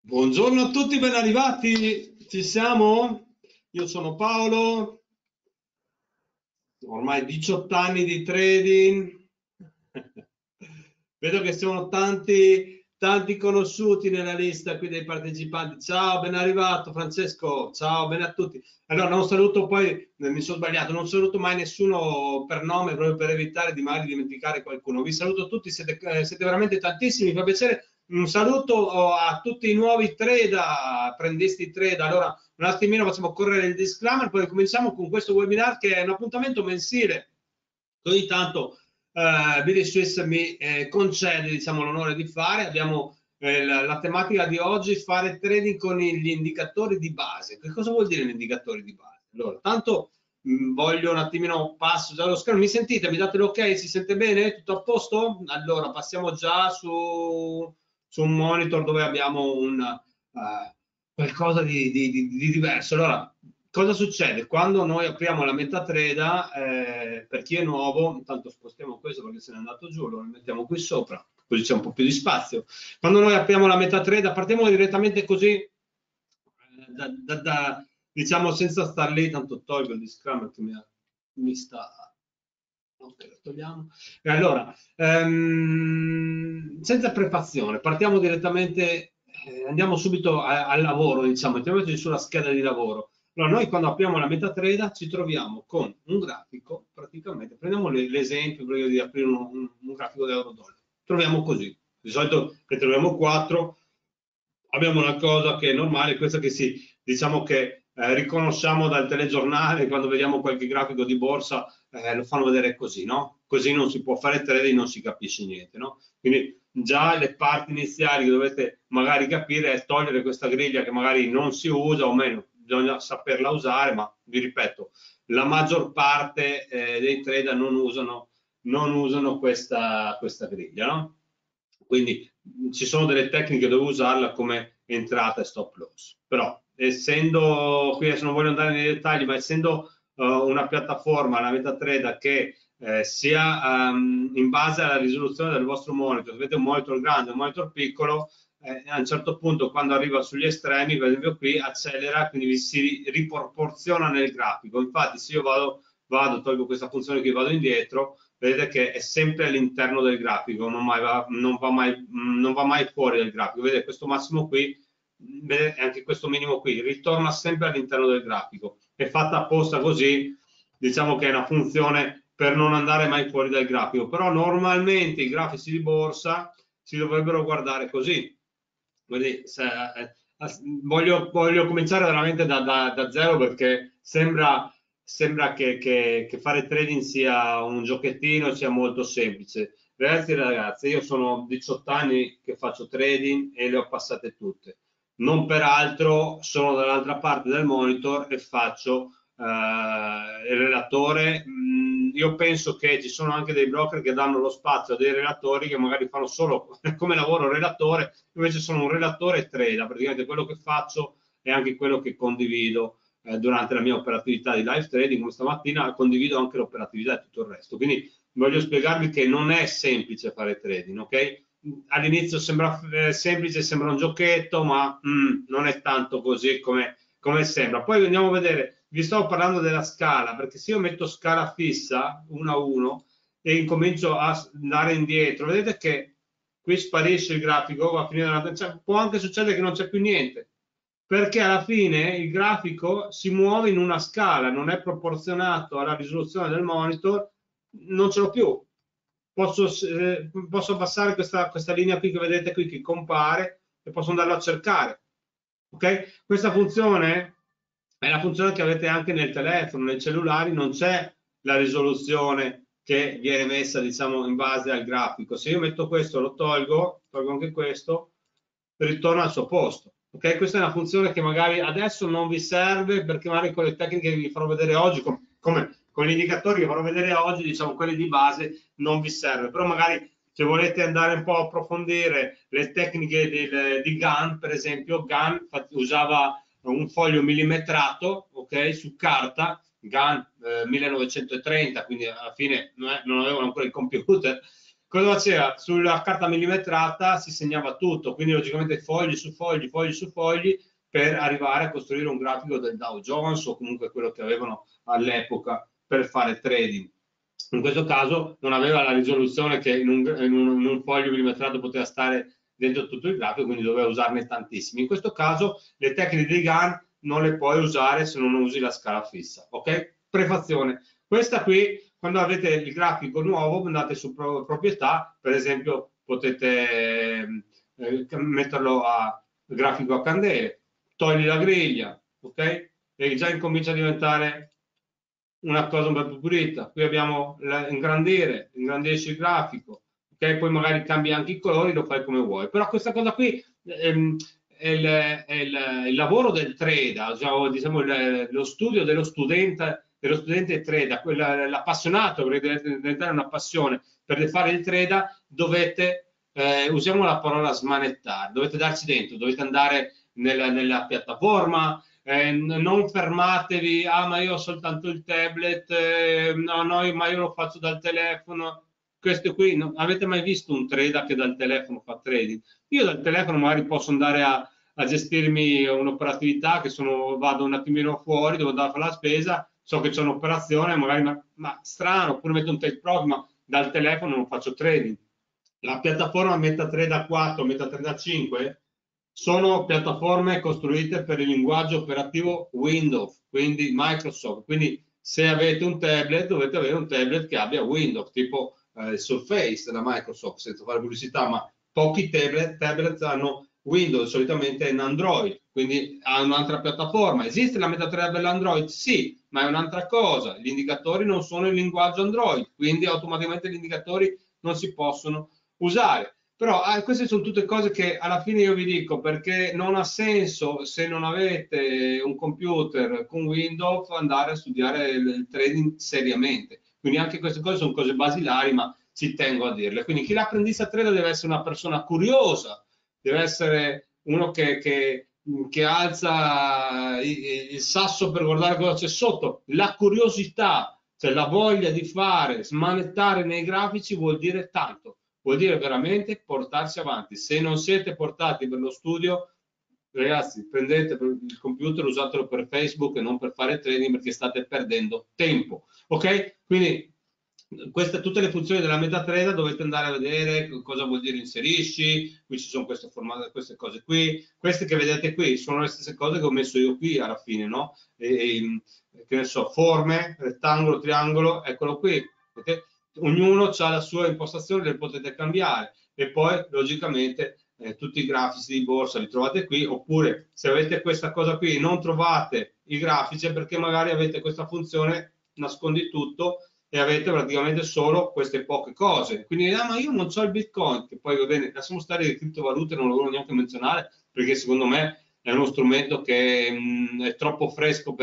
Buongiorno a tutti, ben arrivati. Ci siamo? Io sono Paolo, ormai 18 anni di trading. Vedo che sono tanti conosciuti nella lista qui dei partecipanti. Ciao, ben arrivato Francesco. Ciao, bene a tutti. Allora, non saluto poi, mi sono sbagliato, non saluto mai nessuno per nome proprio per evitare di magari dimenticare qualcuno. Vi saluto tutti, siete veramente tantissimi, mi fa piacere. Un saluto a tutti i nuovi trader, apprendisti trader. Allora, un attimino facciamo correre il disclaimer, poi cominciamo con questo webinar che è un appuntamento mensile. Ogni tanto Billy Swiss mi concede, diciamo, l'onore di fare. Abbiamo la tematica di oggi: fare trading con gli indicatori di base. Che cosa vuol dire gli indicatori di base? Allora, tanto voglio un attimino, passo già allo schermo. Mi sentite? Mi date l'ok? Si sente bene? Tutto a posto? Allora, passiamo già su un monitor dove abbiamo qualcosa di diverso. Allora, cosa succede? Quando noi apriamo la MetaTrader, per chi è nuovo, intanto spostiamo questo perché se n'è andato giù, lo mettiamo qui sopra, così c'è un po' più di spazio. Quando noi apriamo la MetaTrader, partiamo direttamente così, diciamo senza star lì, tanto tolgo il disclaimer che mi sta... Ok, lo togliamo. E allora, senza prefazione, partiamo direttamente, andiamo subito al lavoro, diciamo, mettiamoci sulla scheda di lavoro. Allora, noi quando apriamo la MetaTrader ci troviamo con un grafico, praticamente, prendiamo l'esempio di aprire un grafico di euro-dollaro. Troviamo così, di solito ne troviamo 4, abbiamo una cosa che è normale, questa che diciamo che riconosciamo dal telegiornale, quando vediamo qualche grafico di borsa, lo fanno vedere così, no? Così non si può fare trading, non si capisce niente, no? Quindi già le parti iniziali che dovete magari capire è togliere questa griglia che magari non si usa, o meno, bisogna saperla usare, ma vi ripeto, la maggior parte dei trader non usano questa griglia, no? Quindi ci sono delle tecniche dove usarla come entrata e stop loss. Però essendo, qui adesso non voglio andare nei dettagli, ma essendo una piattaforma, la MetaTrader, che sia in base alla risoluzione del vostro monitor, avete un monitor grande, un monitor piccolo, a un certo punto quando arriva sugli estremi, per esempio qui, accelera, quindi si riproporziona nel grafico. Infatti se io tolgo questa funzione che vado indietro, vedete che è sempre all'interno del grafico, non va mai fuori del grafico. Vedete questo massimo qui, vedete anche questo minimo qui, ritorna sempre all'interno del grafico. È fatta apposta così, diciamo che è una funzione per non andare mai fuori dal grafico, però normalmente i grafici di borsa si dovrebbero guardare così. Quindi, voglio cominciare veramente da zero perché sembra che fare trading sia un giochettino, sia molto semplice. Ragazzi e ragazze, io sono 18 anni che faccio trading e le ho passate tutte. Non peraltro sono dall'altra parte del monitor e faccio il relatore. Io penso che ci sono anche dei broker che danno lo spazio a dei relatori che magari fanno solo come lavoro relatore, invece sono un relatore e trader. Praticamente quello che faccio è anche quello che condivido durante la mia operatività di live trading, come stamattina condivido anche l'operatività e tutto il resto. Quindi voglio spiegarvi che non è semplice fare trading, ok? All'inizio sembra semplice, sembra un giochetto, ma non è tanto così come sembra. Poi andiamo a vedere, vi stavo parlando della scala, perché se io metto scala fissa 1 a 1 e incomincio a andare indietro, vedete che qui sparisce il grafico, va a finire cioè, può anche succedere che non c'è più niente, perché alla fine il grafico si muove in una scala, non è proporzionato alla risoluzione del monitor, non ce l'ho più. Posso passare questa linea qui che vedete qui che compare e posso andarlo a cercare. Ok? Questa funzione è la funzione che avete anche nel telefono, nei cellulari non c'è la risoluzione che viene messa, diciamo, in base al grafico. Se io metto questo, lo tolgo anche questo, ritorna al suo posto. Ok? Questa è una funzione che magari adesso non vi serve perché magari con le tecniche che vi farò vedere oggi, come con gli indicatori che farò vedere oggi, diciamo, quelli di base non vi serve, però magari se volete andare un po' a approfondire le tecniche di Gunn, per esempio, Gunn usava un foglio millimetrato, ok, su carta, Gunn 1930, quindi alla fine non avevano ancora il computer, cosa faceva? Sulla carta millimetrata si segnava tutto, quindi logicamente fogli su fogli, fogli su fogli, per arrivare a costruire un grafico del Dow Jones o comunque quello che avevano all'epoca per fare trading. In questo caso non aveva la risoluzione che in un foglio millimetrato poteva stare dentro tutto il grafico, quindi doveva usarne tantissimi. In questo caso le tecniche di GAN non le puoi usare se non usi la scala fissa. Ok? Prefazione. Questa qui, quando avete il grafico nuovo, andate su proprietà, per esempio potete metterlo a grafico a candele, togli la griglia, ok? E già incomincia a diventare una cosa un po' più pulita. Qui abbiamo ingrandisci il grafico, ok? Poi magari cambi anche i colori, lo fai come vuoi. Però questa cosa qui è il lavoro del trader, diciamo lo studio dello studente trader, l'appassionato, deve diventare una passione per fare il trader, dovete, usiamo la parola smanettare, dovete darci dentro, dovete andare nella piattaforma, non fermatevi, ma io ho soltanto il tablet, no, ma io lo faccio dal telefono. Questo qui, avete mai visto un trader che dal telefono fa trading? Io dal telefono magari posso andare a gestirmi un'operatività vado un attimino fuori, devo andare a fare la spesa, so che c'è un'operazione, magari ma strano, oppure metto un take profit, ma dal telefono non faccio trading. La piattaforma MetaTrader 4, MetaTrader 5 sono piattaforme costruite per il linguaggio operativo Windows, quindi Microsoft. Quindi se avete un tablet, dovete avere un tablet che abbia Windows, tipo il Surface della Microsoft, senza fare pubblicità, ma pochi tablet hanno Windows, solitamente in Android, quindi ha un'altra piattaforma. Esiste la MetaTrader dell'Android? Sì, ma è un'altra cosa. Gli indicatori non sono il linguaggio Android, quindi automaticamente gli indicatori non si possono usare. Però queste sono tutte cose che alla fine io vi dico, perché non ha senso, se non avete un computer con Windows, andare a studiare il trading seriamente. Quindi anche queste cose sono cose basilari, ma ci tengo a dirle. Quindi chi l'apprendista trader deve essere una persona curiosa, deve essere uno che alza il sasso per guardare cosa c'è sotto. La curiosità, cioè la voglia di fare, smanettare nei grafici, vuol dire tanto. Vuol dire veramente portarsi avanti. Se non siete portati per lo studio, ragazzi, prendete il computer, usatelo per Facebook e non per fare trading, perché state perdendo tempo. Ok? Quindi tutte le funzioni della MetaTrader dovete andare a vedere cosa vuol dire inserisci, qui ci sono queste cose qui, queste che vedete qui sono le stesse cose che ho messo io qui alla fine, no? Che ne so, forme, rettangolo, triangolo, eccolo qui. Vedete? Ognuno ha la sua impostazione, le potete cambiare, e poi logicamente tutti i grafici di borsa li trovate qui, oppure se avete questa cosa qui e non trovate i grafici è perché magari avete questa funzione nascondi tutto e avete praticamente solo queste poche cose. Quindi ma io non ho il Bitcoin, che poi va bene, lasciamo stare le criptovalute, non lo voglio neanche menzionare, perché secondo me è uno strumento che è troppo fresco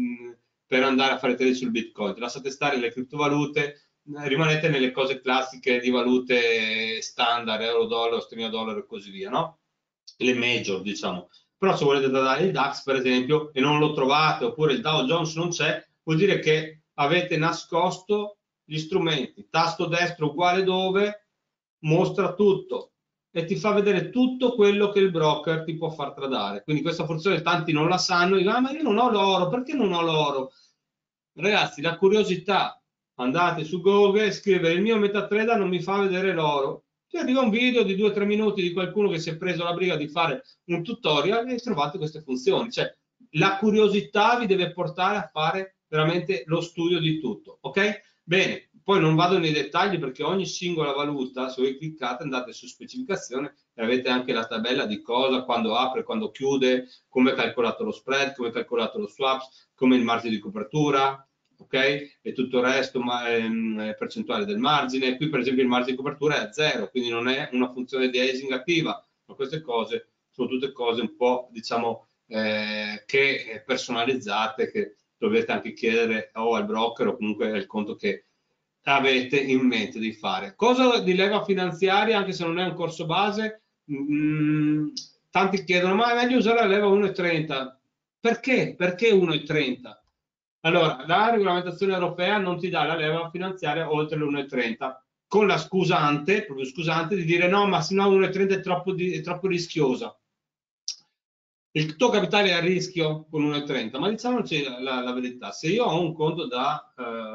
per andare a fare trade sul Bitcoin. Lasciate stare le criptovalute, rimanete nelle cose classiche di valute standard, euro, dollaro, sterlina, dollaro e così via, no? Le major, diciamo. Però se volete dare il DAX, per esempio, e non lo trovate, oppure il Dow Jones non c'è, vuol dire che avete nascosto gli strumenti. Tasto destro uguale dove, mostra tutto e ti fa vedere tutto quello che il broker ti può far tradare. Quindi questa funzione tanti non la sanno, dicono, ma io non ho l'oro, perché non ho l'oro? Ragazzi, la curiosità, andate su Google, scrivere il mio MetaTrader non mi fa vedere l'oro. Ti arriva un video di 2-3 minuti di qualcuno che si è preso la briga di fare un tutorial e trovate queste funzioni. Cioè, la curiosità vi deve portare a fare veramente lo studio di tutto, ok? Bene, poi non vado nei dettagli perché ogni singola valuta, se voi cliccate, andate su specificazione e avete anche la tabella di cosa, quando apre, quando chiude, come è calcolato lo spread, come è calcolato lo swap, come il margine di copertura, ok? E tutto il resto, percentuale del margine. Qui per esempio il margine di copertura è a 0, quindi non è una funzione di hedging attiva, ma queste cose sono tutte cose un po', diciamo, che personalizzate, che dovete anche chiedere o al broker o comunque al conto che avete in mente di fare. Cosa di leva finanziaria, anche se non è un corso base, tanti chiedono, ma è meglio usare la leva 1,30. Perché? Perché 1,30? Allora, la regolamentazione europea non ti dà la leva finanziaria oltre l'1,30. con la scusante, proprio scusante, di dire no, ma se no 1,30 è troppo rischiosa. Il tuo capitale è a rischio con 1,30, ma diciamoci la verità, se io ho un conto da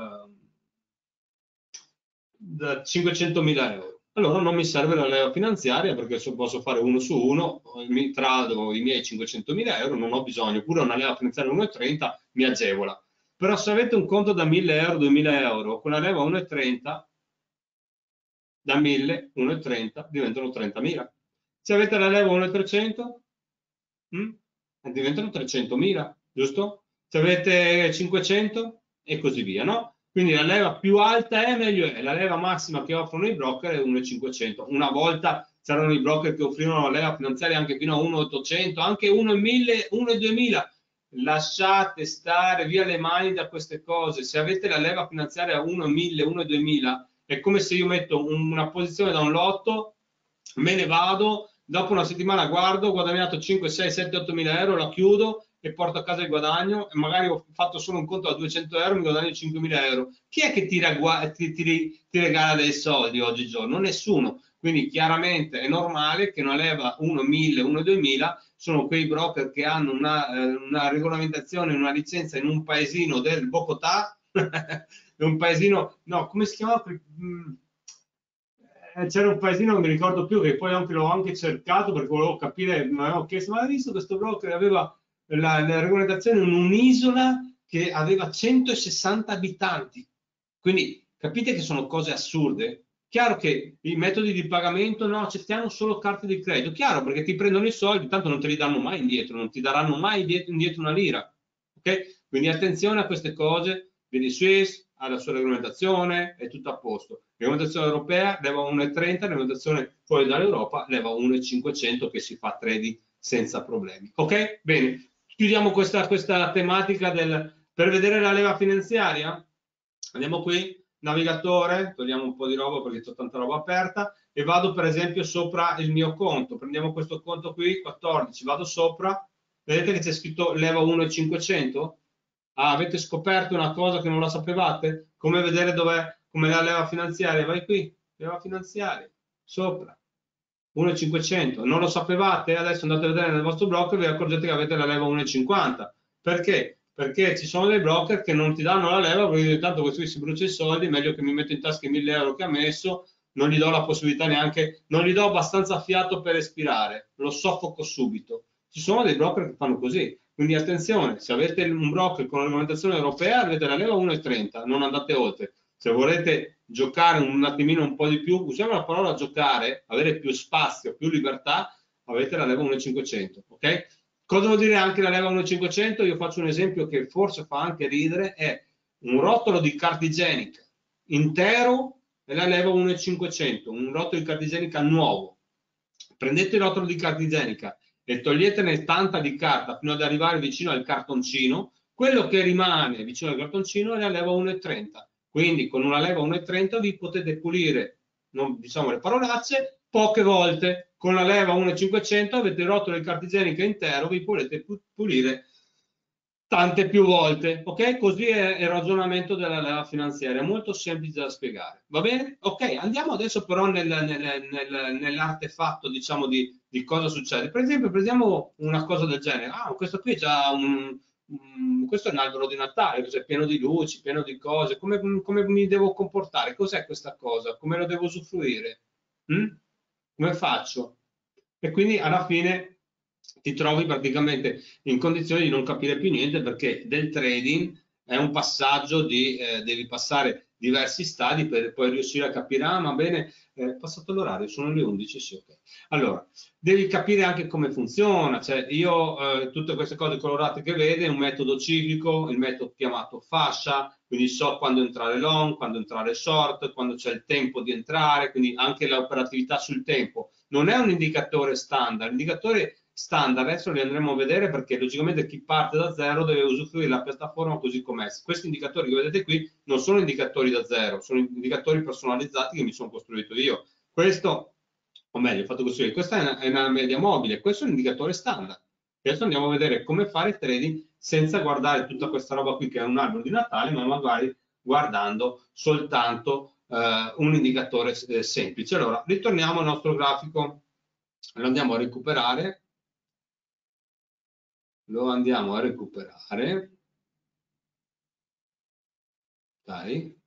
500.000 euro, allora non mi serve la leva finanziaria perché se posso fare uno su uno, mi trado i miei 500.000 euro, non ho bisogno, oppure una leva finanziaria 1,30 mi agevola. Però se avete un conto da 1.000 euro, 2.000 euro, con la leva 1,30, da 1.000, 1,30 diventano 30.000. Se avete la leva 1,300, diventano 300.000, giusto? Se avete 500 e così via, no? Quindi la leva più alta è meglio è. La leva massima che offrono i broker è 1,500. Una volta c'erano i broker che offrivano la leva finanziaria anche fino a 1,800, anche 1,1000, 1,2000. Lasciate stare via le mani da queste cose. Se avete la leva finanziaria a 1,1000, 1,2000, è come se io metto una posizione da un lotto, me ne vado, dopo una settimana guardo, ho guadagnato 5, 6, 7, 8 mila euro, la chiudo e porto a casa il guadagno e magari ho fatto solo un conto da 200 euro, mi guadagno 5.000 euro. Chi è che ti regala dei soldi oggigiorno? Nessuno. Quindi chiaramente è normale che una leva 1.000, 1.000, sono quei broker che hanno una regolamentazione, una licenza in un paesino del Bogotà, un paesino, no, come si chiama? C'era un paesino, non mi ricordo più, che poi anche l'ho anche cercato perché volevo capire, mi avevo chiesto, ma hai visto questo broker aveva la regolamentazione in un'isola che aveva 160 abitanti, quindi capite che sono cose assurde. Chiaro che i metodi di pagamento no, accettiamo solo carte di credito, chiaro, perché ti prendono i soldi, tanto non te li danno mai indietro, non ti daranno mai indietro una lira, ok? Quindi attenzione a queste cose, vedi Swiss ha la sua regolamentazione, è tutto a posto. Regolamentazione europea leva 1,30, regolamentazione fuori dall'Europa leva 1,500 che si fa trading senza problemi. Ok? Bene, chiudiamo questa tematica per vedere la leva finanziaria. Andiamo qui, navigatore, togliamo un po' di roba perché c'è tanta roba aperta e vado per esempio sopra il mio conto. Prendiamo questo conto qui, 14, vado sopra, vedete che c'è scritto leva 1,500? Ah, avete scoperto una cosa che non la sapevate? Come vedere dov'è, come la leva finanziaria? Vai qui, leva finanziaria, sopra, 1,500. Non lo sapevate? Adesso andate a vedere nel vostro broker e vi accorgete che avete la leva 1,50. Perché? Perché ci sono dei broker che non ti danno la leva perché tanto questo si brucia i soldi, meglio che mi metto in tasca i 1.000 euro che ha messo, non gli do la possibilità neanche, non gli do abbastanza fiato per respirare, lo soffoco subito. Ci sono dei broker che fanno così. Quindi attenzione, se avete un broker con la regolamentazione europea avete la leva 1,30, non andate oltre. Se volete giocare un attimino un po' di più, usiamo la parola giocare, avere più spazio, più libertà, avete la leva 1,500, ok? Cosa vuol dire anche la leva 1,500? Io faccio un esempio che forse fa anche ridere, è un rotolo di carta igienica intero e la leva 1,500, un rotolo di carta igienica nuovo. Prendete il rotolo di carta igienica e toglietene tanta di carta fino ad arrivare vicino al cartoncino, quello che rimane vicino al cartoncino è la leva 1,30. Quindi con una leva 1,30 vi potete pulire, non diciamo le parolacce, poche volte. Con la leva 1,500 avete il rotolo di carta igienica intero, vi potete pulire tante più volte, ok? Così è il ragionamento della leva finanziaria, molto semplice da spiegare, va bene? Ok, andiamo adesso però nell'artefatto, diciamo, di cosa succede. Per esempio, prendiamo una cosa del genere, questo qui è già questo è un albero di Natale, è pieno di luci, pieno di cose, come mi devo comportare? Cos'è questa cosa? Come lo devo usufruire? Come faccio? E quindi alla fine ti trovi praticamente in condizioni di non capire più niente perché del trading è un passaggio devi passare diversi stadi per poi riuscire a capire, ma bene, passato l'orario, sono le 11, sì, ok. Allora, devi capire anche come funziona, cioè io tutte queste cose colorate che vede è un metodo ciclico, il metodo chiamato fascia, quindi so quando entrare long, quando entrare short, quando c'è il tempo di entrare, quindi anche l'operatività sul tempo. Non è un indicatore standard, l'indicatore standard adesso li andremo a vedere perché logicamente chi parte da zero deve usufruire la piattaforma così com'è. Questi indicatori che vedete qui non sono indicatori da zero, sono indicatori personalizzati che mi sono costruito io. Questo, o meglio, ho fatto costruire, questa è una media mobile, questo è un indicatore standard. Adesso andiamo a vedere come fare trading senza guardare tutta questa roba qui che è un albero di Natale, ma magari guardando soltanto un indicatore semplice. Allora, ritorniamo al nostro grafico, lo andiamo a recuperare. Dai.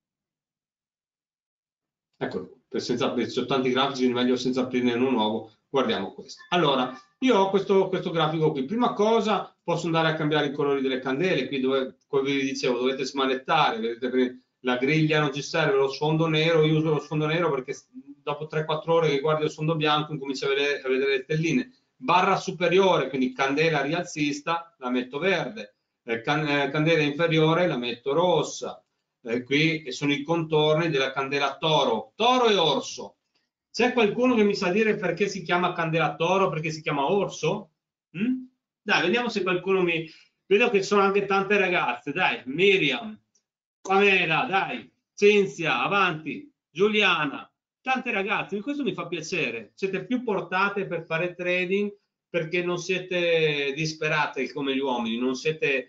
Eccolo, senza aprire, ci sono tanti grafici, quindi meglio senza aprirne uno nuovo, guardiamo questo. Allora, io ho questo grafico qui. Prima cosa, posso andare a cambiare i colori delle candele, qui dove, come vi dicevo, dovete smanettare, vedete che la griglia non ci serve, lo sfondo nero, io uso lo sfondo nero perché dopo 3-4 ore che guardi lo sfondo bianco incomincio a vedere le stelline. Barra superiore, quindi candela rialzista, la metto verde, candela inferiore la metto rossa. Qui sono i contorni della candela toro e orso. C'è qualcuno che mi sa dire perché si chiama candela toro, perché si chiama orso? Dai, vediamo se qualcuno mi... Vedo che sono anche tante ragazze, dai, Miriam, Pamela, dai, Cinzia, avanti, Giuliana, tante ragazze, questo mi fa piacere. Siete più portate per fare trading perché non siete disperate come gli uomini, non siete...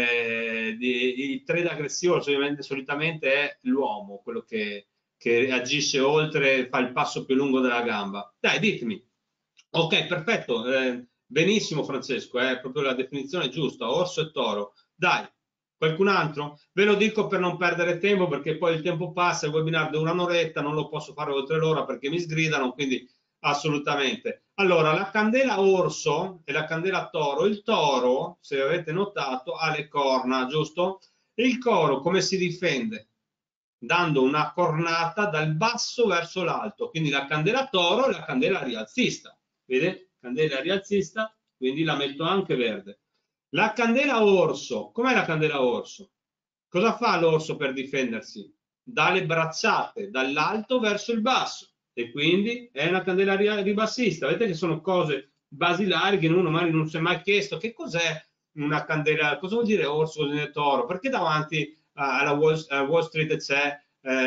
il trade aggressivo solitamente è l'uomo, quello che agisce oltre, fa il passo più lungo della gamba. Dai, ditemi. Ok, perfetto, benissimo Francesco, è proprio la definizione giusta, orso e toro. Dai, qualcun altro? Ve lo dico per non perdere tempo, perché poi il tempo passa, il webinar dura un'oretta, non lo posso fare oltre l'ora perché mi sgridano, quindi assolutamente. Allora, la candela orso e la candela toro, il toro, se avete notato, ha le corna, giusto? E il toro come si difende? Dando una cornata dal basso verso l'alto, quindi la candela toro e la candela rialzista. Vede? Candela rialzista, quindi la metto anche verde. La candela orso, com'è la candela orso? Cosa fa l'orso per difendersi? Dà le bracciate dall'alto verso il basso e quindi è una candela ribassista. Vedete che sono cose basilari che uno magari non si è mai chiesto. Che cos'è una candela? Cosa vuol dire orso, cosa vuol dire toro? Perché davanti alla Wall Street c'è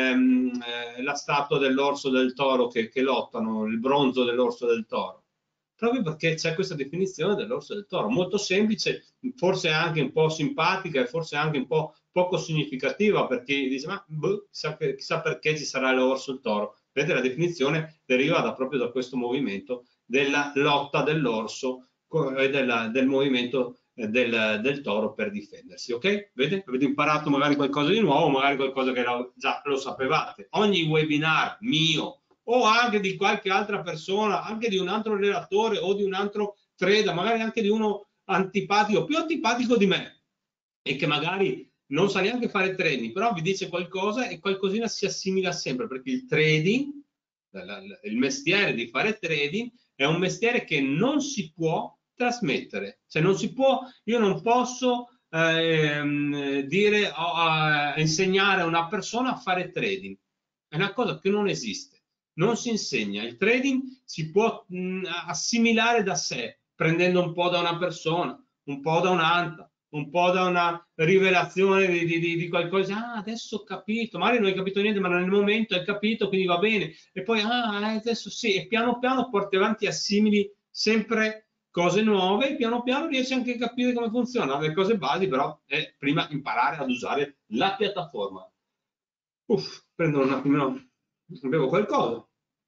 la statua dell'orso e del toro che lottano, il bronzo dell'orso e del toro? Proprio perché c'è questa definizione dell'orso e del toro, molto semplice, forse anche un po' simpatica e forse anche un po' poco significativa, perché dice ma boh, chissà perché ci sarà l'orso e il toro. Vedete, la definizione deriva proprio da questo movimento della lotta dell'orso e del movimento del toro per difendersi, ok? Vedete? Avete imparato magari qualcosa di nuovo, magari qualcosa che già lo sapevate. Ogni webinar mio o anche di qualche altra persona, anche di un altro relatore o di un altro trader, magari anche di uno antipatico, più antipatico di me, e che magari non sa neanche fare trading, però vi dice qualcosa e qualcosina si assimila sempre, perché il trading, il mestiere di fare trading, è un mestiere che non si può trasmettere, cioè non si può, io non posso dire insegnare a una persona a fare trading, è una cosa che non esiste, non si insegna, il trading si può assimilare da sé, prendendo un po' da una persona, un po' da un'altra, un po' da una rivelazione di qualcosa. Ah, adesso ho capito, magari non hai capito niente, ma nel momento hai capito, quindi va bene. E poi, adesso sì, e piano piano porti avanti, assimili sempre cose nuove e piano piano riesci anche a capire come funzionano. Le cose basi però è prima imparare ad usare la piattaforma. Prendo un attimino, bevo qualcosa.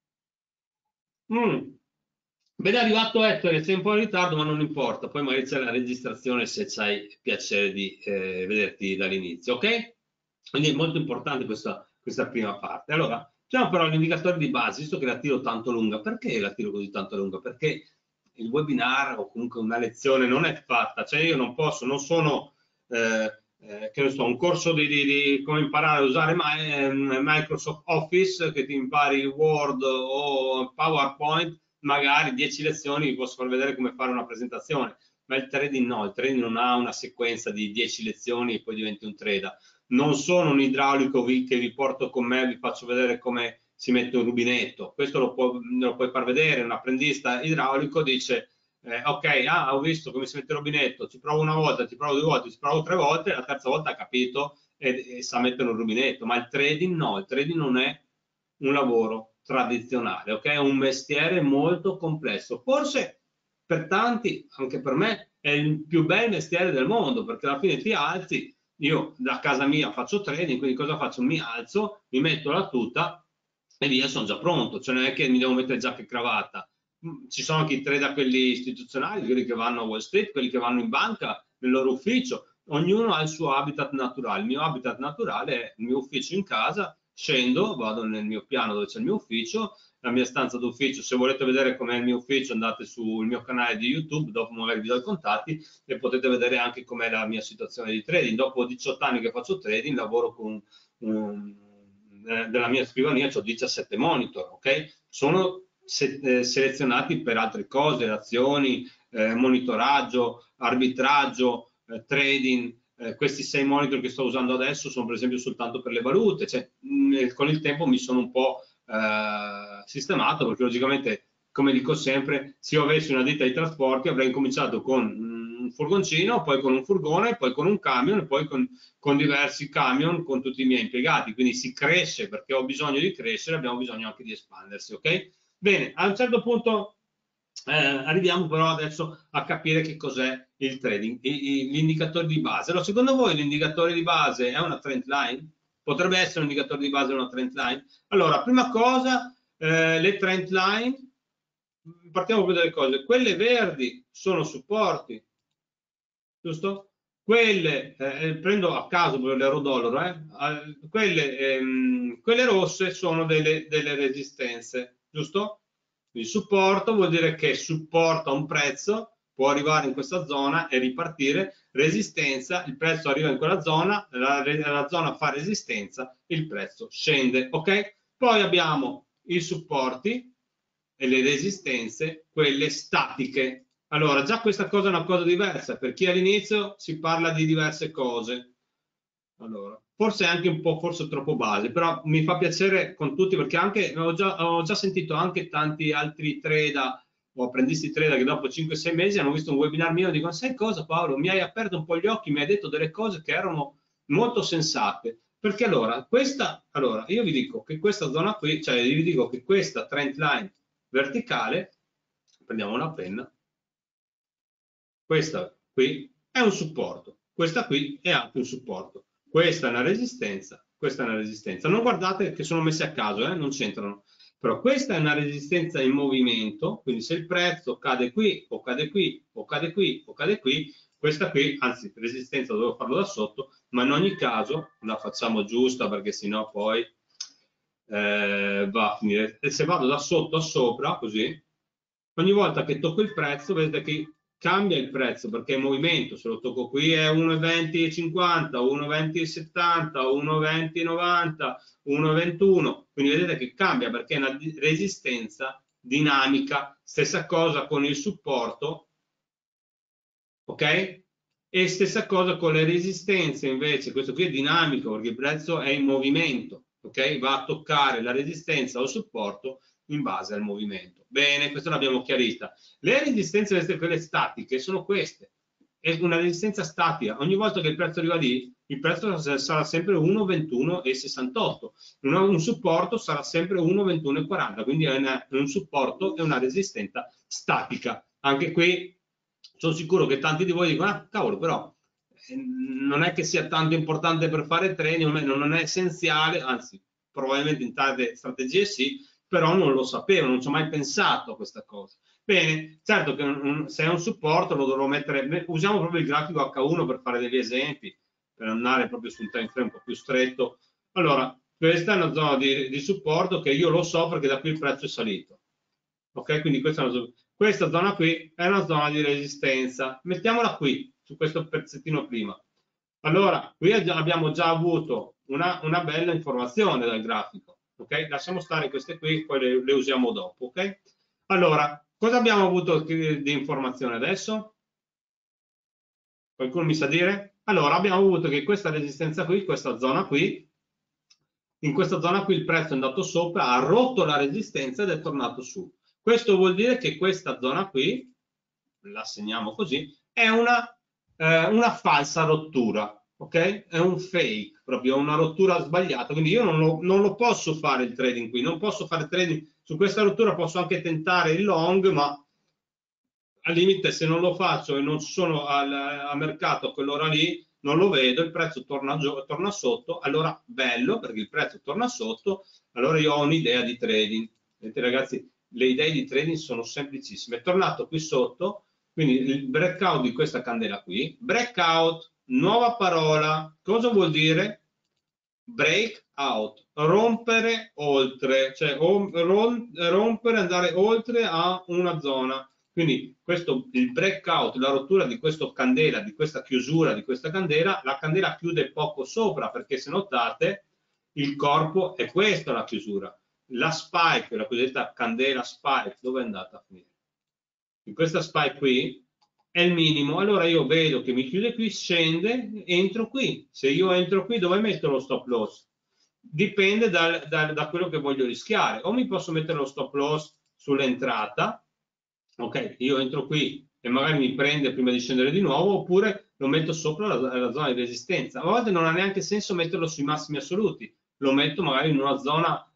Ben arrivato Ettore, sei un po' in ritardo ma non importa, poi magari c'è la registrazione se c'hai piacere di vederti dall'inizio, ok? Quindi è molto importante questa prima parte. Allora, facciamo però l'indicatore di base, visto che la tiro tanto lunga. Perché la tiro così tanto lunga? Perché il webinar o comunque una lezione non è fatta, cioè io non posso, non sono che ne so, un corso di come imparare a usare Microsoft Office, che ti impari Word o PowerPoint, magari 10 lezioni vi posso far vedere come fare una presentazione, ma il trading no, il trading non ha una sequenza di 10 lezioni e poi diventi un trader. Non sono un idraulico che vi porto con me, vi faccio vedere come si mette un rubinetto, questo lo puoi far vedere, un apprendista idraulico dice ok, ho visto come si mette il rubinetto, ci provo una volta, ci provo due volte, ci provo tre volte, la terza volta ha capito e sa mettere un rubinetto, ma il trading no, il trading non è un lavoro tradizionale, ok? È un mestiere molto complesso, forse per tanti, anche per me, è il più bel mestiere del mondo, perché alla fine ti alzi, io da casa mia faccio trading, quindi cosa faccio? Mi alzo, mi metto la tuta e via, sono già pronto, cioè non è che mi devo mettere giacca e cravatta. Ci sono anche i trader, quelli istituzionali, quelli che vanno a Wall Street, quelli che vanno in banca, nel loro ufficio, ognuno ha il suo habitat naturale. Il mio habitat naturale è il mio ufficio in casa, scendo, vado nel mio piano dove c'è il mio ufficio, la mia stanza d'ufficio. Se volete vedere com'è il mio ufficio, andate sul mio canale di YouTube, dopo magari vi do i contatti, e potete vedere anche com'è la mia situazione di trading. Dopo 18 anni che faccio trading, lavoro con della mia scrivania, ho 17 monitor, ok? Sono selezionati per altre cose, azioni, monitoraggio, arbitraggio, trading. Questi 6 monitor che sto usando adesso sono per esempio soltanto per le valute, cioè, con il tempo mi sono un po' sistemato, perché logicamente, come dico sempre, se io avessi una ditta di trasporti avrei incominciato con un furgoncino, poi con un furgone, poi con un camion e poi con diversi camion con tutti i miei impiegati. Quindi si cresce perché ho bisogno di crescere, abbiamo bisogno anche di espandersi, ok? Bene, a un certo punto arriviamo però adesso a capire che cos'è il trading, gli indicatori di base. Allora, secondo voi l'indicatore di base è una trend line? Potrebbe essere un indicatore di base una trend line? Allora, prima cosa, le trend line, partiamo proprio dalle cose. Quelle verdi sono supporti, giusto? Quelle, prendo a caso l'euro-dollaro, quelle rosse sono delle resistenze, giusto? Il supporto vuol dire che supporta un prezzo, può arrivare in questa zona e ripartire, resistenza, il prezzo arriva in quella zona, la zona fa resistenza, il prezzo scende, ok? Poi abbiamo i supporti e le resistenze, quelle statiche. Allora, già questa cosa è una cosa diversa, per chi all'inizio si parla di diverse cose. Allora, forse anche un po', forse troppo base, però mi fa piacere con tutti, perché anche ho già sentito anche tanti altri trader o apprendisti trader che dopo 5-6 mesi hanno visto un webinar mio e dicono: sai cosa, Paolo, mi hai aperto un po' gli occhi, mi hai detto delle cose che erano molto sensate. Perché allora, io vi dico che questa zona qui, cioè vi dico che questa trend line verticale, prendiamo una penna, questa qui è un supporto, questa qui è anche un supporto, questa è una resistenza, questa è una resistenza. Non guardate che sono messe a caso, non c'entrano, però questa è una resistenza in movimento, quindi se il prezzo cade qui o cade qui o cade qui o cade qui, questa qui, anzi resistenza dovevo farlo da sotto, ma in ogni caso la facciamo giusta, perché sennò poi va a finire. E se vado da sotto a sopra, così, ogni volta che tocco il prezzo, vedete che cambia il prezzo, perché è in movimento. Se lo tocco qui è 1,20,50, 1,20,70, 1,20,90, 1,21, quindi vedete che cambia perché è una resistenza dinamica. Stessa cosa con il supporto, ok? E stessa cosa con le resistenze, invece questo qui è dinamico perché il prezzo è in movimento, ok? Va a toccare la resistenza o il supporto in base al movimento. Bene, questo l'abbiamo chiarita. Le resistenze, quelle statiche, sono queste. È una resistenza statica. Ogni volta che il prezzo arriva lì, il prezzo sarà sempre 1,21,68. Un supporto sarà sempre 1,21,40. Quindi è un supporto e una resistenza statica. Anche qui sono sicuro che tanti di voi dicono: ah, cavolo, però non è che sia tanto importante per fare trading, non è essenziale, anzi, probabilmente in tante strategie sì, però non lo sapevo, non ci ho mai pensato a questa cosa. Bene, certo che se è un supporto lo dovrò mettere, usiamo proprio il grafico H1 per fare degli esempi, per andare proprio sul time frame un po' più stretto. Allora, questa è una zona di supporto che io lo so perché da qui il prezzo è salito. Ok, quindi questa zona qui è una zona di resistenza. Mettiamola qui, su questo pezzettino prima. Allora, qui abbiamo già avuto una bella informazione dal grafico. Ok, lasciamo stare queste qui, poi le usiamo dopo. Ok, allora, cosa abbiamo avuto di informazione adesso? Qualcuno mi sa dire? Allora, abbiamo avuto che questa resistenza qui, questa zona qui, in questa zona qui il prezzo è andato sopra, ha rotto la resistenza ed è tornato su. Questo vuol dire che questa zona qui, la segniamo così, è una falsa rottura, ok? È un fake, proprio una rottura sbagliata, quindi io non lo posso fare il trading qui, non posso fare trading su questa rottura, posso anche tentare il long, ma al limite se non lo faccio e non sono a mercato a quell'ora lì, non lo vedo, il prezzo torna sotto, allora bello perché il prezzo torna sotto, allora io ho un'idea di trading. Vedete ragazzi, le idee di trading sono semplicissime. È tornato qui sotto, quindi il breakout di questa candela qui, breakout, nuova parola, cosa vuol dire? Breakout, rompere oltre, cioè rompere, andare oltre a una zona. Quindi questo, il breakout, la rottura di questa candela, di questa chiusura di questa candela, la candela chiude poco sopra, perché se notate il corpo è questa la chiusura. La spike, la cosiddetta candela spike, dove è andata a finire? In questa spike qui è il minimo, allora io vedo che mi chiude qui, scende, entro qui. Se io entro qui, dove metto lo stop loss? Dipende da quello che voglio rischiare. O mi posso mettere lo stop loss sull'entrata, ok, io entro qui e magari mi prende prima di scendere di nuovo, oppure lo metto sopra la zona di resistenza. A volte non ha neanche senso metterlo sui massimi assoluti, lo metto magari in una zona,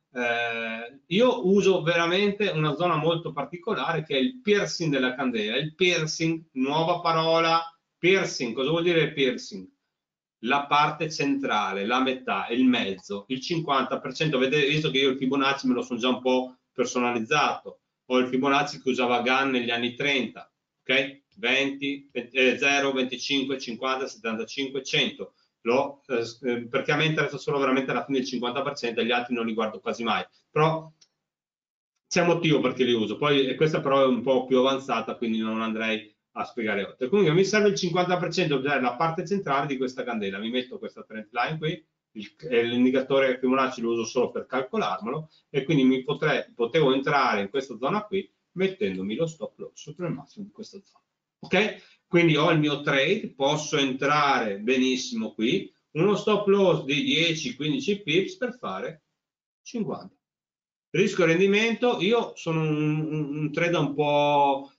io uso veramente una zona molto particolare che è il piercing della candela. Il piercing, nuova parola, piercing, cosa vuol dire piercing? La parte centrale, la metà, il mezzo, il 50%, avete visto che io il Fibonacci me lo sono già un po' personalizzato, ho il Fibonacci che usava Gann negli anni 30, ok? 20, 0, 25, 50, 75, 100. Perché a me interessa solo veramente alla fine il 50%, gli altri non li guardo quasi mai, però c'è un motivo perché li uso. Poi questa però è un po' più avanzata, quindi non andrei a spiegare oltre. Comunque mi serve il 50%, cioè la parte centrale di questa candela. Mi metto questa trend line qui, l'indicatore Fibonacci lo uso solo per calcolarmelo, e quindi potevo entrare in questa zona qui mettendomi lo stop loss sopra il massimo di questa zona. Ok? Quindi ho il mio trade, posso entrare benissimo qui, uno stop loss di 10-15 pips per fare 50. Rischio rendimento, io sono un trader un po'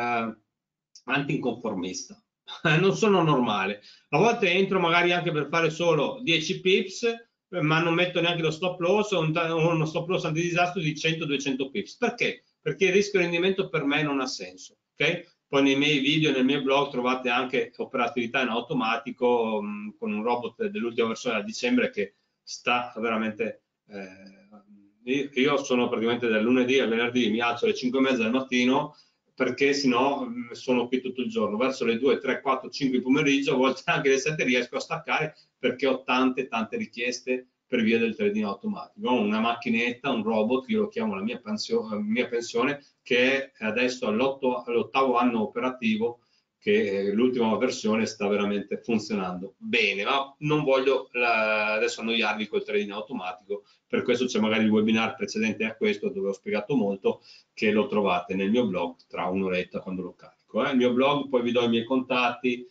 anticonformista, non sono normale. A volte entro magari anche per fare solo 10 pips, ma non metto neanche lo stop loss o uno stop loss antidisastro di 100-200 pips. Perché? Perché il rischio rendimento per me non ha senso. Okay? Poi nei miei video, nel mio blog trovate anche operatività in automatico con un robot dell'ultima versione a dicembre che sta veramente... io sono praticamente dal lunedì al venerdì, mi alzo alle 5:30 del mattino perché sennò sono qui tutto il giorno, verso le 2, 3, 4, 5 di pomeriggio, a volte anche le 7 riesco a staccare perché ho tante richieste per via del trading automatico. Ho una macchinetta, un robot, io lo chiamo la mia pensione, che è adesso all'8º anno operativo, che l'ultima versione sta veramente funzionando bene, ma non voglio adesso annoiarvi col trading automatico, per questo c'è magari il webinar precedente a questo dove ho spiegato molto, che lo trovate nel mio blog tra un'oretta quando lo carico. Il mio blog, poi vi do i miei contatti,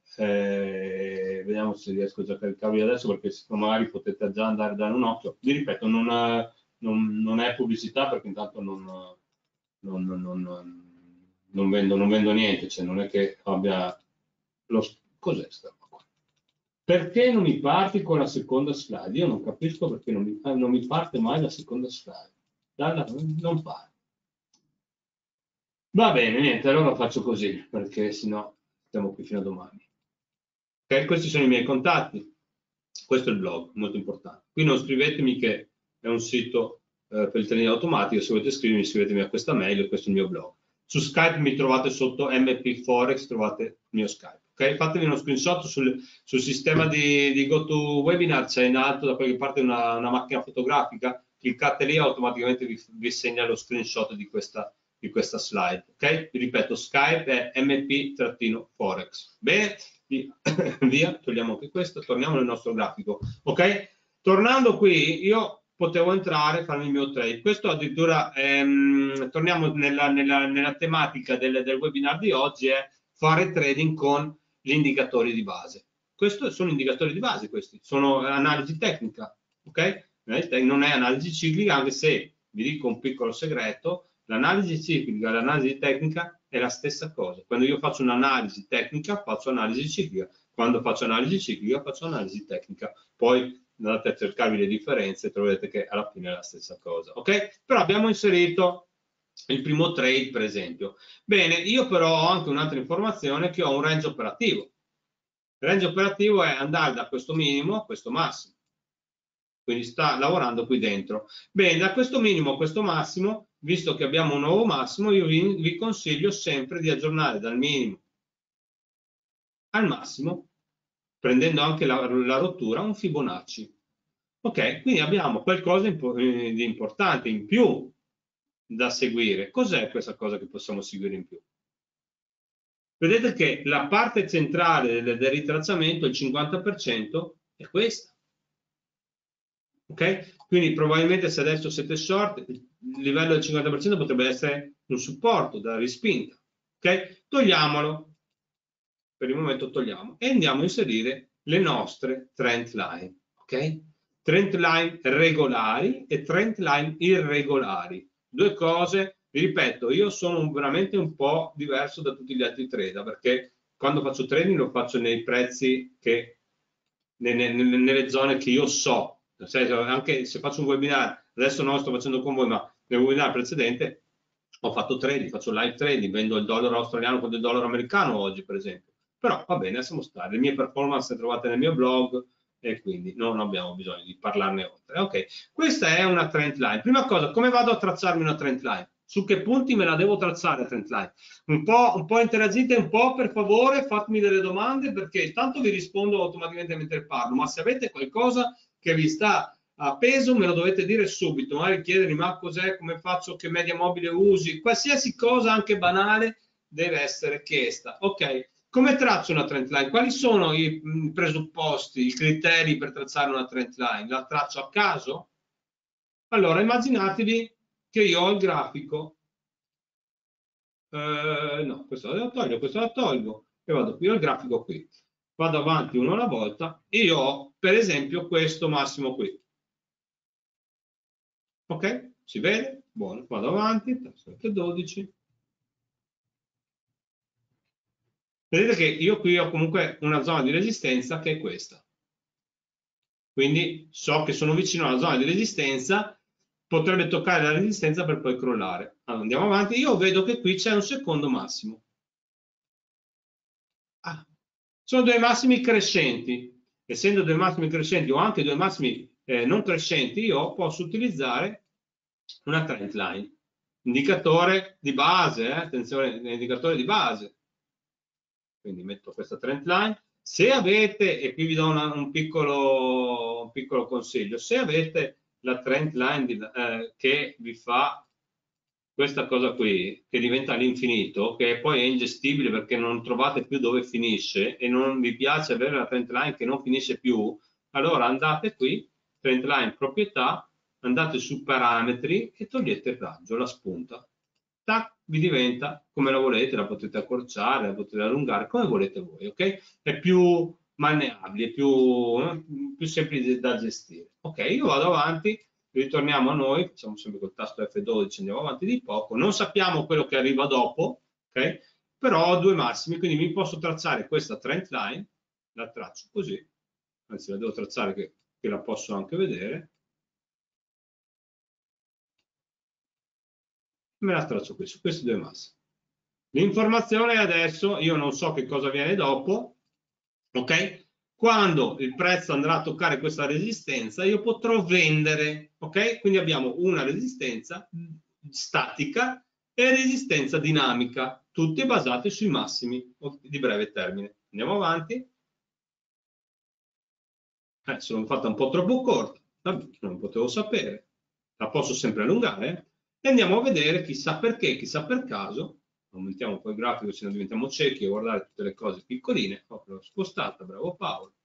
vediamo se riesco già a caricarvi adesso, perché magari potete già andare a dare un occhio. Vi ripeto, non è pubblicità, perché intanto non vendo niente, cioè non è che abbia cos'è sta qua? Perché non mi parti con la seconda slide? Io non capisco perché non mi parte mai la seconda slide. Non parte. Va bene, niente, allora faccio così, perché sennò stiamo qui fino a domani. Ok, questi sono i miei contatti. Questo è il blog, molto importante. Qui non scrivetemi che è un sito per il trading automatico, se volete scrivermi, scrivetemi a questa mail, questo è il mio blog. Su Skype mi trovate sotto MP Forex, trovate il mio Skype. Ok, fatevi uno screenshot sul sistema di GoToWebinar, c'è in alto da qualche parte una macchina fotografica, cliccate lì, automaticamente vi segna lo screenshot di questa slide. Ok, vi ripeto, Skype è MP-Forex. Bene, via, togliamo anche questo, torniamo nel nostro grafico. Ok, tornando qui, io potevo entrare, farmi il mio trade. Questo addirittura, torniamo nella tematica del webinar di oggi, è fare trading con gli indicatori di base. Questi sono indicatori di base, questi sono analisi tecnica, ok? Non è analisi ciclica, anche se vi dico un piccolo segreto, l'analisi ciclica e l'analisi tecnica è la stessa cosa. Quando io faccio un'analisi tecnica, faccio analisi ciclica. Quando faccio analisi ciclica, faccio analisi tecnica. Poi andate a cercarvi le differenze e troverete che alla fine è la stessa cosa. Ok? Però abbiamo inserito il primo trade, per esempio. Bene, io però ho anche un'altra informazione, che ho un range operativo. Il range operativo è andare da questo minimo a questo massimo. Quindi sta lavorando qui dentro. Bene, da questo minimo a questo massimo, visto che abbiamo un nuovo massimo, io vi consiglio sempre di aggiornare dal minimo al massimo, prendendo anche la rottura, un Fibonacci. Ok, quindi abbiamo qualcosa di importante in più da seguire. Cos'è questa cosa che possiamo seguire in più? Vedete che la parte centrale del ritracciamento, il 50%, è questa. Ok? Quindi probabilmente se adesso siete short, il livello del 50% potrebbe essere un supporto da rispinta. Ok? Togliamolo. Per il momento togliamo e andiamo a inserire le nostre trend line. Ok? Trend line regolari e trend line irregolari. Due cose, vi ripeto, io sono veramente un po' diverso da tutti gli altri trader perché quando faccio trading lo faccio nei prezzi che nelle zone che io so. Anche se faccio un webinar, adesso non lo sto facendo con voi, ma nel webinar precedente ho fatto trading, faccio live trading, vendo il dollaro australiano contro il dollaro americano oggi, per esempio. Però va bene, lasciamo stare. Le mie performance le trovate nel mio blog e quindi non abbiamo bisogno di parlarne oltre. Ok, questa è una trend line. Prima cosa, come vado a tracciarmi una trend line? Su che punti me la devo tracciare la trend line? Un po' interagite un po', per favore, fatemi delle domande perché tanto vi rispondo automaticamente mentre parlo, ma se avete qualcosa che vi sta a peso me lo dovete dire subito, magari chiedermi ma cos'è, come faccio, che media mobile usi, qualsiasi cosa anche banale deve essere chiesta. Ok, come traccio una trend line? Quali sono i presupposti, i criteri per tracciare una trend line? La traccio a caso? Allora immaginatevi che io ho il grafico, no, questo lo tolgo e vado qui al grafico qui. Vado avanti uno alla volta e io ho per esempio questo massimo qui. Ok? Si vede? Buono, vado avanti, 12. Vedete che io qui ho comunque una zona di resistenza che è questa. Quindi so che sono vicino alla zona di resistenza, potrebbe toccare la resistenza per poi crollare. Allora, andiamo avanti, io vedo che qui c'è un secondo massimo. Ah, sono due massimi crescenti. Essendo due massimi crescenti o anche due massimi non crescenti, io posso utilizzare una trend line. Indicatore di base, attenzione, indicatore di base. Quindi metto questa trend line. Se avete, e qui vi do un piccolo consiglio, se avete la trend line che vi fa questa cosa qui, che diventa all'infinito, che poi è ingestibile perché non trovate più dove finisce e non vi piace avere la trend line che non finisce più, allora andate qui, trend line proprietà, andate su parametri e togliete il raggio, la spunta. Tac, vi diventa come la volete, la potete accorciare, la potete allungare, come volete voi, ok? È più malleabile, più semplice da gestire. Ok, io vado avanti, ritorniamo a noi, facciamo sempre col tasto F12, andiamo avanti di poco, non sappiamo quello che arriva dopo, ok? Però ho due massimi, quindi mi posso tracciare questa trend line, la traccio così, anzi la devo tracciare che la posso anche vedere, me la traccio qui, su questi due massimi. L'informazione adesso, io non so che cosa viene dopo, ok? Quando il prezzo andrà a toccare questa resistenza, io potrò vendere, ok? Quindi abbiamo una resistenza statica e resistenza dinamica, tutte basate sui massimi di breve termine. Andiamo avanti. Sono fatta un po' troppo corta, non potevo sapere. La posso sempre allungare e andiamo a vedere chissà perché, chissà per caso. Aumentiamo poi il grafico, se no diventiamo ciechi a guardare tutte le cose piccoline. L'ho spostata, bravo Paolo.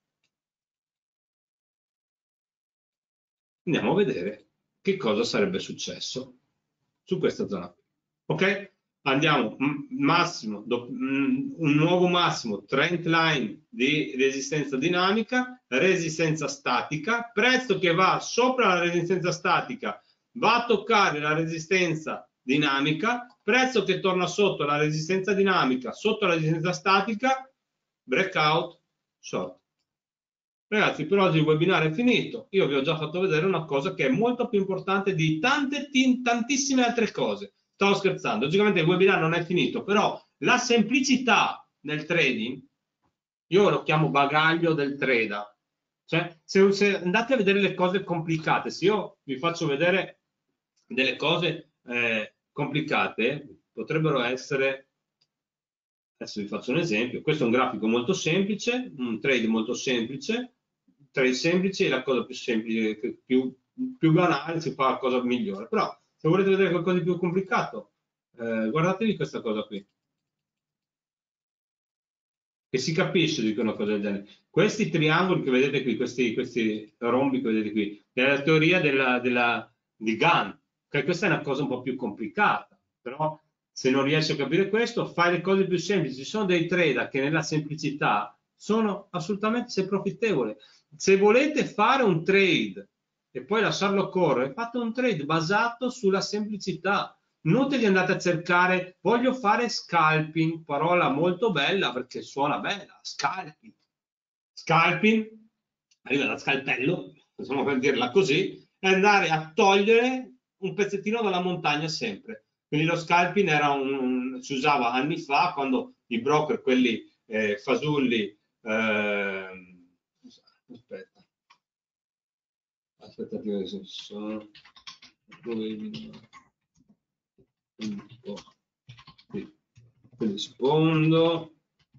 Andiamo a vedere che cosa sarebbe successo su questa zona qui. Ok? Andiamo massimo, un nuovo massimo, trend line di resistenza dinamica, resistenza statica, prezzo che va sopra la resistenza statica, va a toccare la resistenza dinamica, prezzo che torna sotto la resistenza dinamica, sotto la resistenza statica, breakout, short. Ragazzi, per oggi il webinar è finito. Io vi ho già fatto vedere una cosa che è molto più importante di tantissime altre cose. Stavo scherzando, logicamente il webinar non è finito, però la semplicità nel trading Io lo chiamo bagaglio del trader. Cioè, se andate a vedere le cose complicate, se io vi faccio vedere delle cose complicate, potrebbero essere, adesso vi faccio un esempio, questo è un grafico molto semplice, un trade molto semplice, trade semplice è la cosa più semplice, più banale, si fa la cosa migliore, però se volete vedere qualcosa di più complicato, guardatevi questa cosa qui, che si capisce di una cosa del genere. Questi triangoli che vedete qui, questi rombi che vedete qui, è la teoria di Gann, che questa è una cosa un po' più complicata, però se non riesci a capire questo, fai le cose più semplici. Ci sono dei trader che nella semplicità sono assolutamente profittevoli. Se volete fare un trade e poi lasciarlo correre, fate un trade basato sulla semplicità. Non te li andate a cercare, voglio fare scalping, parola molto bella perché suona bella, scalping. Scalping, arriva da scalpello, possiamo per dirla così, e andare a togliere un pezzettino dalla montagna sempre. Quindi lo scalping era si usava anni fa quando i broker, quelli fasulli, aspetta, aspetta che sono un po' qui, rispondo.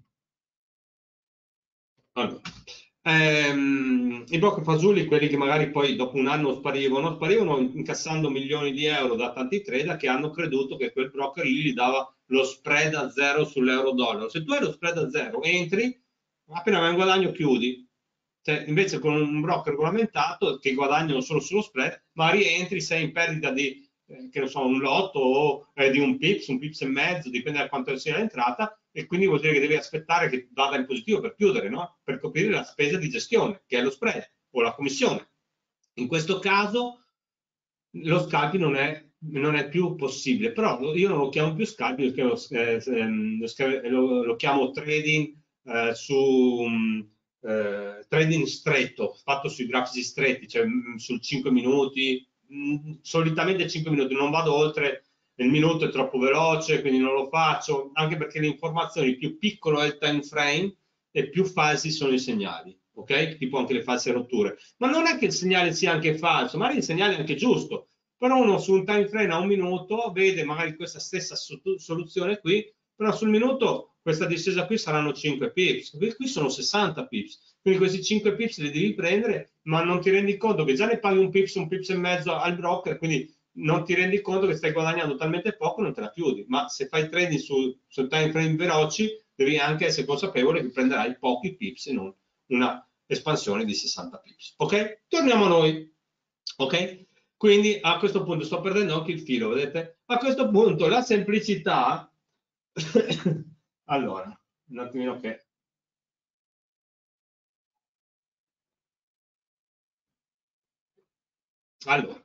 Allora, i broker fasulli, quelli che magari poi dopo un anno sparivano incassando milioni di euro da tanti trader che hanno creduto che quel broker lì gli dava lo spread a zero sull'euro dollaro. Se tu hai lo spread a zero, entri, appena vai in guadagno chiudi. Cioè, invece con un broker regolamentato che guadagnano solo sullo spread, ma rientri, sei in perdita di che ne so, un lotto o di un pips e mezzo, dipende da quanto sia l'entrata, e quindi vuol dire che devi aspettare che vada in positivo per chiudere, no? Per coprire la spesa di gestione, che è lo spread o la commissione. In questo caso lo scalping non è più possibile, però io non lo chiamo più scalping, lo chiamo trading trading stretto, fatto sui grafici stretti, cioè sul 5 minuti, solitamente 5 minuti, non vado oltre, il minuto è troppo veloce, quindi non lo faccio, anche perché le informazioni, più piccolo è il time frame e più falsi sono i segnali, ok? Tipo anche le false rotture. Ma non è che il segnale sia anche falso, magari il segnale è anche giusto, però uno su un time frame a un minuto vede magari questa stessa soluzione qui, però sul minuto questa discesa qui saranno 5 pips, qui sono 60 pips, quindi questi 5 pips li devi prendere, ma non ti rendi conto che già ne paghi un pips e mezzo al broker, quindi non ti rendi conto che stai guadagnando talmente poco non te la chiudi, ma se fai trading su time frame veloci devi anche essere consapevole che prenderai pochi pips e non una espansione di 60 pips. Ok? Torniamo a noi. Ok? Quindi a questo punto sto perdendo anche il filo, vedete? A questo punto la semplicità allora, un attimino che allora,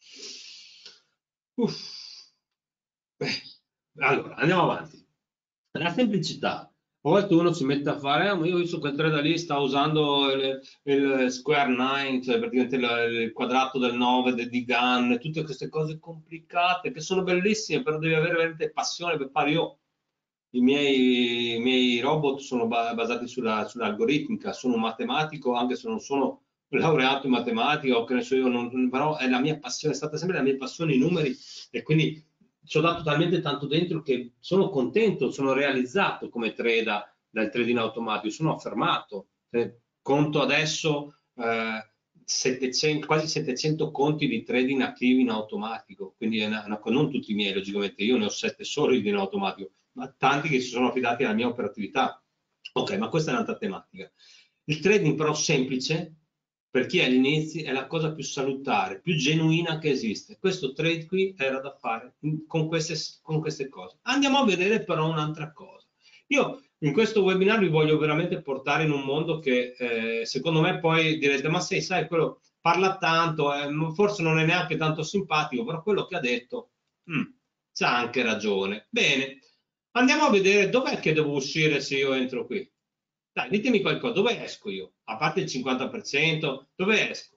allora andiamo avanti. La semplicità. A volte uno si mette a fare, ma io ho visto quel trader lì sta usando il square 9, cioè praticamente il quadrato del 9 di Gann, tutte queste cose complicate che sono bellissime, però devi avere veramente passione per fare. Io i miei robot sono basati sull'algoritmica, sono un matematico, anche se non sono laureato in matematica o che ne so io, però è la mia passione, è stata sempre la mia passione i numeri e quindi ci ho dato talmente tanto dentro che sono contento, sono realizzato come trader dal trading automatico, sono affermato. Conto adesso 700, quasi 700 conti di trading attivi in automatico, quindi non tutti i miei, logicamente, io ne ho 7 solo in automatico, ma tanti che si sono affidati alla mia operatività. Ok, ma questa è un'altra tematica. Il trading però semplice, per chi è agli inizi, è la cosa più salutare, più genuina che esiste. Questo trade qui era da fare con queste cose. Andiamo a vedere però un'altra cosa. Io in questo webinar vi voglio veramente portare in un mondo che secondo me poi direte, ma sai, quello parla tanto, forse non è neanche tanto simpatico, però quello che ha detto c'ha anche ragione. Bene, andiamo a vedere dov'è che devo uscire se io entro qui. Dai, ditemi qualcosa, dove esco io? A parte il 50%, dove esco?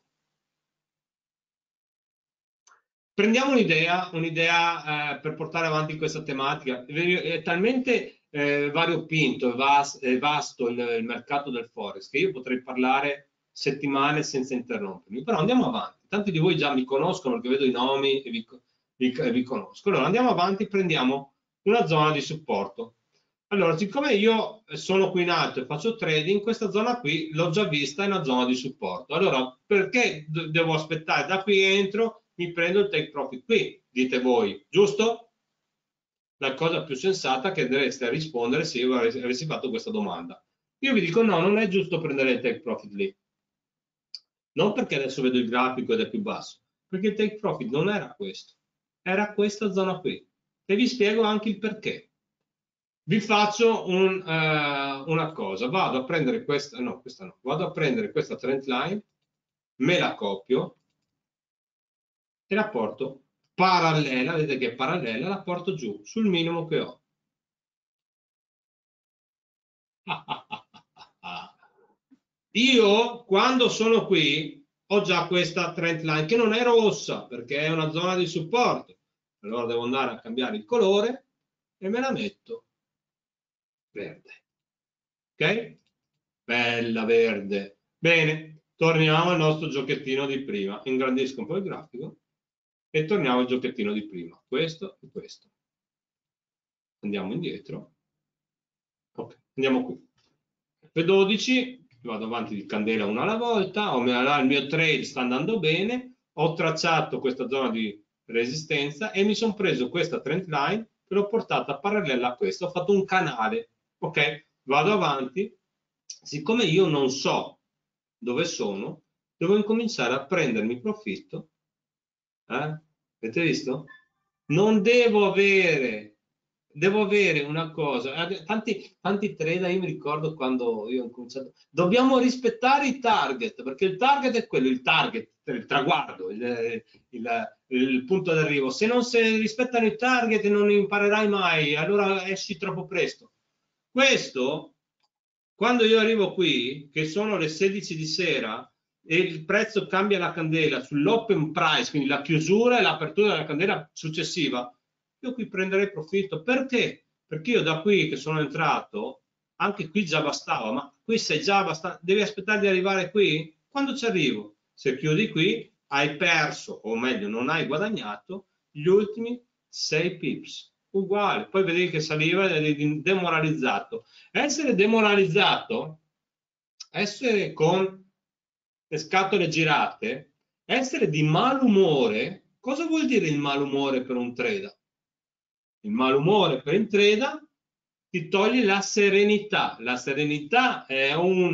Prendiamo un'idea per portare avanti questa tematica. È talmente variopinto e vasto il mercato del Forex, che io potrei parlare settimane senza interrompermi, però andiamo avanti. Tanti di voi già mi conoscono perché vedo i nomi e vi conosco. Allora andiamo avanti, prendiamo una zona di supporto. Allora, siccome io sono qui in alto e faccio trading, questa zona qui l'ho già vista, è una zona di supporto. Allora, perché devo aspettare? Da qui entro, mi prendo il take profit qui, dite voi, giusto? La cosa più sensata che dovreste rispondere se io avessi fatto questa domanda. Io vi dico no, non è giusto prendere il take profit lì. Non perché adesso vedo il grafico ed è più basso, perché il take profit non era questo, era questa zona qui. E vi spiego anche il perché. Vi faccio una cosa, vado a prendere questa, no, questa no, vado a prendere questa trend line, me la copio e la porto parallela, vedete che è parallela, la porto giù sul minimo che ho. Io quando sono qui ho già questa trend line che non è rossa perché è una zona di supporto, allora devo andare a cambiare il colore e me la metto verde, ok? Bella verde. Bene, torniamo al nostro giochettino di prima, ingrandisco un po' il grafico e torniamo al giochettino di prima, questo e questo. Andiamo indietro, ok, andiamo qui. F12, vado avanti di candela una alla volta, il mio trade sta andando bene, ho tracciato questa zona di resistenza e mi sono preso questa trend line e l'ho portata parallela a questa, ho fatto un canale, ok? Vado avanti, siccome io non so dove sono, devo incominciare a prendermi profitto, avete visto? Non devo avere, devo avere una cosa, tanti trader, io mi ricordo quando io ho cominciato, dobbiamo rispettare i target, perché il target è quello, il target, il traguardo, il punto d'arrivo. Se non si rispettano i target non imparerai mai, allora esci troppo presto. Questo, quando io arrivo qui, che sono le 16 di sera, e il prezzo cambia la candela sull'open price, quindi la chiusura e l'apertura della candela successiva, io qui prenderei profitto. Perché? Perché io da qui che sono entrato, anche qui già bastava, ma qui sei già abbastanza, devi aspettare di arrivare qui? Quando ci arrivo? Se chiudi qui, hai perso, o meglio, non hai guadagnato gli ultimi 6 pips. Uguale, poi vedi che saliva ed eri demoralizzato. Essere demoralizzato, essere con le scatole girate, essere di malumore. Cosa vuol dire il malumore per un trader? Il malumore per il trader ti toglie la serenità. La serenità è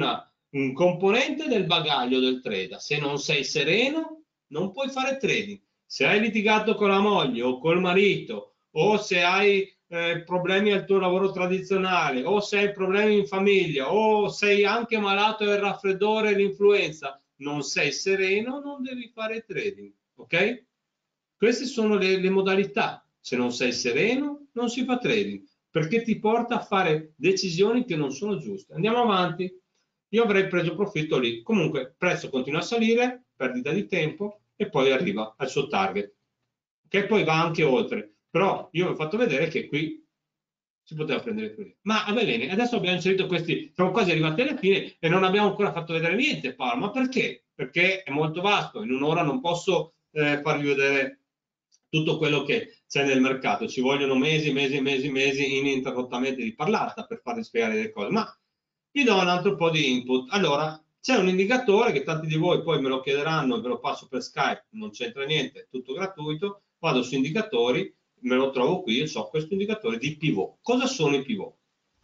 un componente del bagaglio del trader. Se non sei sereno, non puoi fare trading. Se hai litigato con la moglie o col marito, o se hai problemi al tuo lavoro tradizionale, o se hai problemi in famiglia, o sei anche malato del raffreddore e l'influenza, non sei sereno, non devi fare trading, ok? Queste sono le modalità. Se non sei sereno, non si fa trading, perché ti porta a fare decisioni che non sono giuste. Andiamo avanti. Io avrei preso profitto lì. Comunque, il prezzo continua a salire, perdita di tempo, e poi arriva al suo target, che poi va anche oltre. Però io vi ho fatto vedere che qui si poteva prendere più. Ma va bene, adesso abbiamo inserito questi, siamo quasi arrivati alla fine e non abbiamo ancora fatto vedere niente, Paolo. Ma perché? Perché è molto vasto, in un'ora non posso farvi vedere tutto quello che c'è nel mercato, ci vogliono mesi, mesi, mesi, mesi ininterrottamente di parlata per farvi spiegare le cose, ma vi do un altro po' di input. Allora, c'è un indicatore che tanti di voi poi me lo chiederanno e ve lo passo per Skype, non c'entra niente, è tutto gratuito, vado su indicatori, me lo trovo qui, so questo indicatore di pivot. Cosa sono i pivot?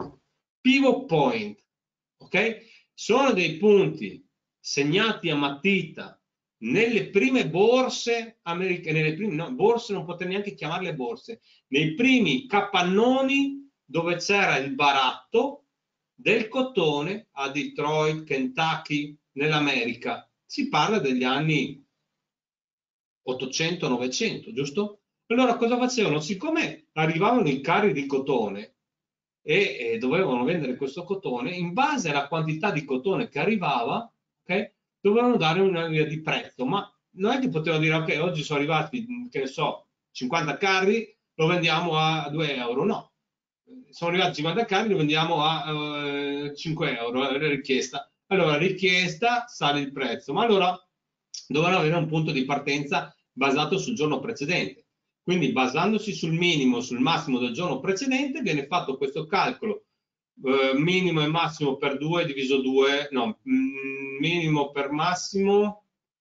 Pivot point, ok? Sono dei punti segnati a matita nelle prime borse americane, nelle prime, no, borse non potrei neanche chiamarle borse, nei primi capannoni dove c'era il baratto del cotone a Detroit, Kentucky, nell'America. Si parla degli anni 800-900, giusto? Allora cosa facevano? Siccome arrivavano i carri di cotone e dovevano vendere questo cotone, in base alla quantità di cotone che arrivava, okay, dovevano dare una via di prezzo, ma non è che potevano dire ok, oggi sono arrivati, che ne so, 50 carri, lo vendiamo a 2 euro, no. sono arrivati 50 carri, lo vendiamo a 5 euro, la richiesta. Allora, richiesta, sale il prezzo, ma allora dovrà avere un punto di partenza basato sul giorno precedente. Quindi basandosi sul minimo, sul massimo del giorno precedente, viene fatto questo calcolo minimo e massimo per 2 diviso 2, no, minimo per massimo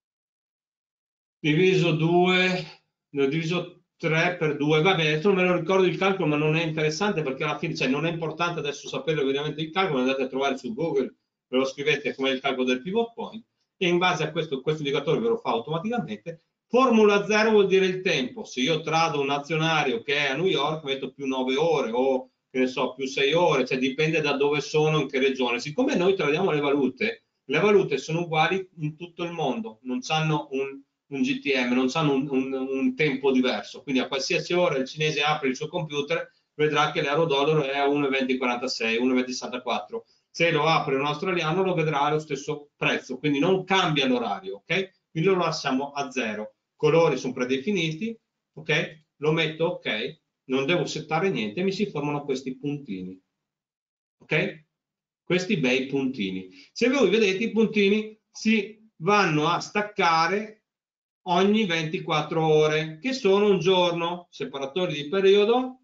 diviso 2, no, diviso 3 per 2, vabbè, adesso non me lo ricordo il calcolo, ma non è interessante perché alla fine, cioè non è importante adesso sapere ovviamente il calcolo, andate a trovare su Google, ve lo scrivete come il calcolo del pivot point e in base a questo indicatore ve lo fa automaticamente. Formula 0 vuol dire il tempo, se io trado un azionario che è a New York metto più 9 ore o che ne so, più 6 ore, cioè dipende da dove sono, in che regione. Siccome noi tradiamo le valute sono uguali in tutto il mondo, non hanno un GTM, non hanno un tempo diverso, quindi a qualsiasi ora il cinese apre il suo computer, vedrà che l'euro-dollaro è a 1,2046, 1,2064. Se lo apre un australiano lo vedrà allo stesso prezzo, quindi non cambia l'orario, ok? Quindi lo lasciamo a zero. Colori sono predefiniti, ok? Lo metto ok, non devo settare niente, mi si formano questi puntini, ok? Questi bei puntini. Se voi vedete i puntini si vanno a staccare ogni 24 ore, che sono un giorno, separatori di periodo,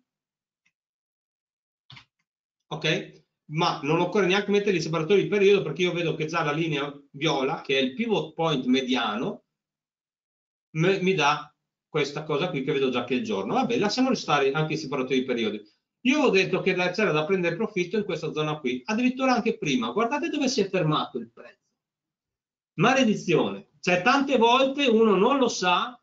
ok? Ma non occorre neanche mettere i separatori di periodo perché io vedo che già la linea viola, che è il pivot point mediano, mi dà questa cosa qui che vedo già che è il giorno. Vabbè, lasciamo stare anche i separatori di periodi. Io ho detto che c'era da prendere profitto in questa zona qui, addirittura anche prima. Guardate dove si è fermato il prezzo. Maledizione, cioè tante volte uno non lo sa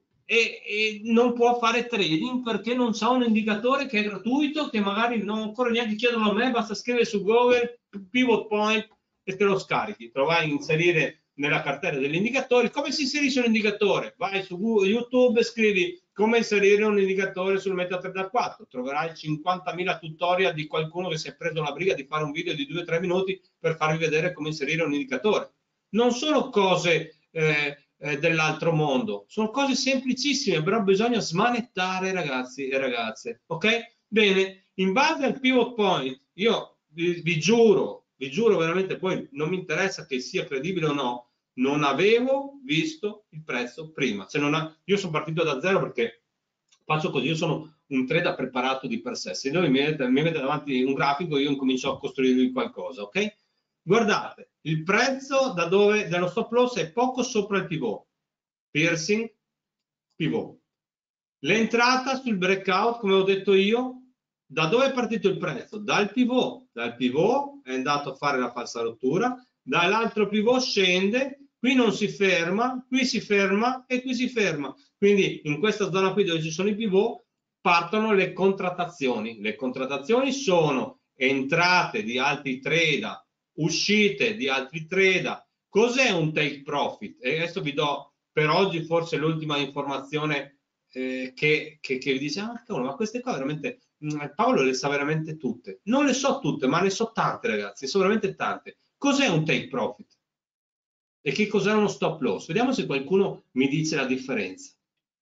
e non può fare trading perché non sa un indicatore che è gratuito, che magari non occorre neanche chiederlo a me, basta scrivere su Google pivot point e te lo scarichi, te lo vai a inserire nella cartella degli indicatori. Come si inserisce un indicatore? Vai su YouTube e scrivi come inserire un indicatore sul MetaTrader 4, troverai 50.000 tutorial di qualcuno che si è preso la briga di fare un video di 2-3 minuti per farvi vedere come inserire un indicatore. Non sono cose dell'altro mondo, sono cose semplicissime, però bisogna smanettare ragazzi e ragazze, ok? Bene, in base al pivot point, io vi giuro veramente, poi non mi interessa che sia credibile o no, non avevo visto il prezzo prima. Cioè io sono partito da zero perché faccio così, io sono un trader preparato di per sé. Se voi mi mettete davanti un grafico, io incomincio a costruirvi qualcosa, ok? Guardate, il prezzo da dove dello stop loss è poco sopra il pivot, piercing, pivot. L'entrata sul breakout, come ho detto io, da dove è partito il prezzo? Dal pivot è andato a fare la falsa rottura, dall'altro pivot scende, qui non si ferma, qui si ferma e qui si ferma. Quindi in questa zona qui dove ci sono i pivot partono le contrattazioni. Le contrattazioni sono entrate di altri trader, uscite di altri trader. Cos'è un take profit? E adesso vi do per oggi forse l'ultima informazione che vi dice, ah, cavolo, ma queste qua veramente Paolo le sa veramente tutte. Non le so tutte, ma ne so tante, ragazzi, sono veramente tante. Cos'è un take profit? E che cos'è uno stop loss? Vediamo se qualcuno mi dice la differenza.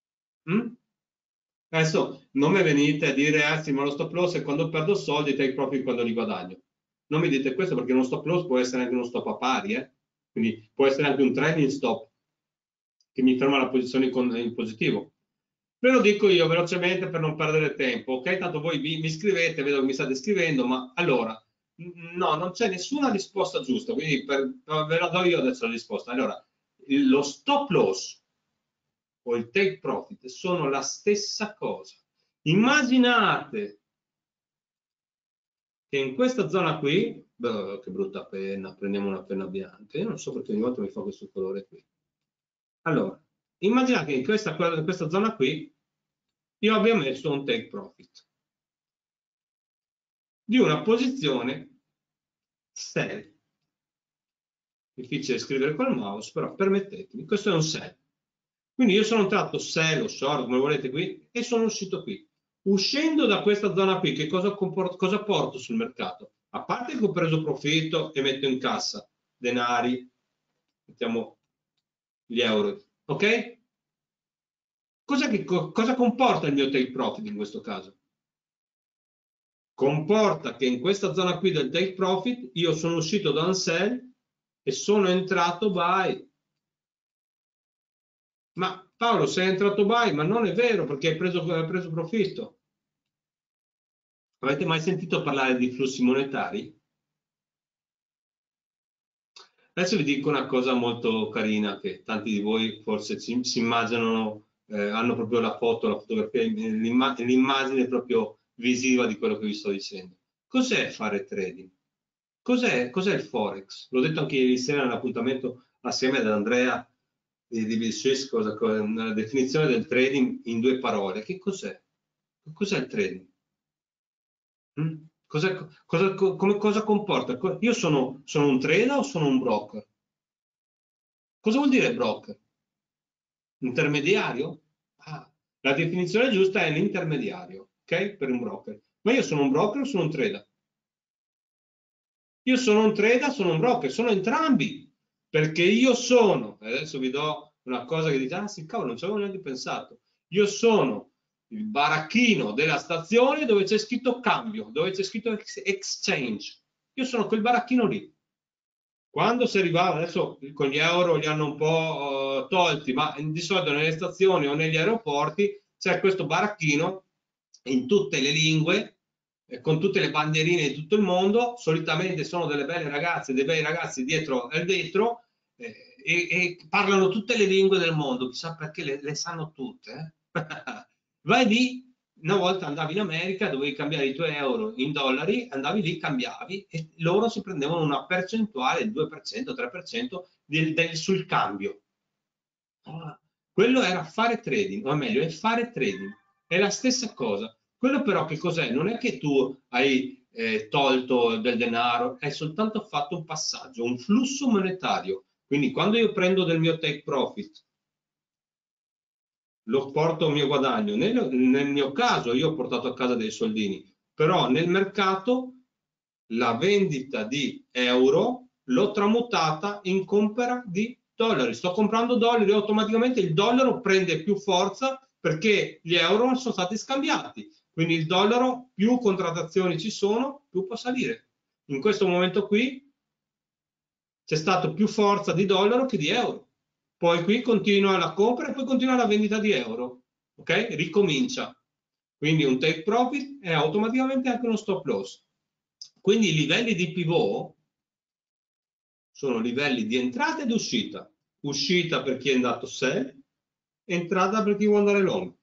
Adesso non mi venite a dire, sì, ma lo stop loss è quando perdo soldi, take profit quando li guadagno. Non mi dite questo perché uno stop loss può essere anche uno stop a pari, quindi può essere anche un trailing stop che mi ferma la posizione in positivo. Ve lo dico io velocemente per non perdere tempo, ok? Tanto voi mi scrivete, vedo che mi state scrivendo, ma allora, no, non c'è nessuna risposta giusta, quindi ve la do io adesso la risposta. Allora, lo stop loss o il take profit sono la stessa cosa. Immaginate che in questa zona qui, che brutta penna, prendiamo una penna bianca, io non so perché ogni volta mi fa questo colore qui. Allora, immaginate che in questa zona qui io abbia messo un take profit di una posizione sell. Difficile scrivere col mouse, però permettetemi, questo è un sell. Quindi io sono entrato sell o short, come volete qui, e sono uscito qui. Uscendo da questa zona qui, che cosa porto sul mercato? A parte che ho preso profitto e metto in cassa denari, mettiamo gli euro, ok? Cosa comporta il mio take profit in questo caso? comporta che in questa zona qui del take profit io sono uscito da un sell e sono entrato buy. Ma Paolo, sei entrato buy, ma non è vero perché hai preso profitto. Avete mai sentito parlare di flussi monetari? Adesso vi dico una cosa molto carina che tanti di voi forse si immaginano, hanno proprio la foto, la fotografia, l'immagine proprio visiva di quello che vi sto dicendo. Cos'è fare trading? Cos'è il Forex? L'ho detto anche ieri sera nell'appuntamento assieme ad Andrea di Bill Swiss, una definizione del trading in 2 parole. Che cos'è? Cos'è il trading? Cosa comporta? Io sono un trader o sono un broker? Cosa vuol dire broker? Intermediario? Ah, la definizione giusta è l'intermediario, ok? Per un broker. Ma io sono un broker o sono un trader? Io sono un trader, sono un broker, sono entrambi. Perché io sono, adesso vi do una cosa che dite, ah sì, cavolo, non ci avevo neanche pensato. Io sono il baracchino della stazione dove c'è scritto cambio, dove c'è scritto exchange. Io sono quel baracchino lì. Quando si arrivava, adesso con gli euro li hanno un po' tolti, ma di solito nelle stazioni o negli aeroporti c'è questo baracchino in tutte le lingue, con tutte le bandierine di tutto il mondo, solitamente sono delle belle ragazze, dei bei ragazzi dietro al vetro e parlano tutte le lingue del mondo, chissà perché le sanno tutte. Vai lì, una volta andavi in America, dovevi cambiare i tuoi euro in dollari, andavi lì, cambiavi e loro si prendevano una percentuale, il 2%, 3% sul cambio. Quello era fare trading, o meglio, è fare trading. È la stessa cosa. Quello però che cos'è? Non è che tu hai tolto del denaro, hai soltanto fatto un passaggio, un flusso monetario. Quindi quando io prendo del mio take profit, lo porto al mio guadagno. Nel mio caso io ho portato a casa dei soldini, però nel mercato la vendita di euro l'ho tramutata in compra di dollari. Sto comprando dollari e automaticamente il dollaro prende più forza perché gli euro sono stati scambiati. Quindi il dollaro, più contrattazioni ci sono, più può salire. In questo momento qui c'è stato più forza di dollaro che di euro. Poi qui continua la compra e poi continua la vendita di euro. Ok? Ricomincia. Quindi un take profit è automaticamente anche uno stop loss. Quindi i livelli di pivot sono livelli di entrata ed uscita. Uscita per chi è andato sell, entrata per chi vuole andare long.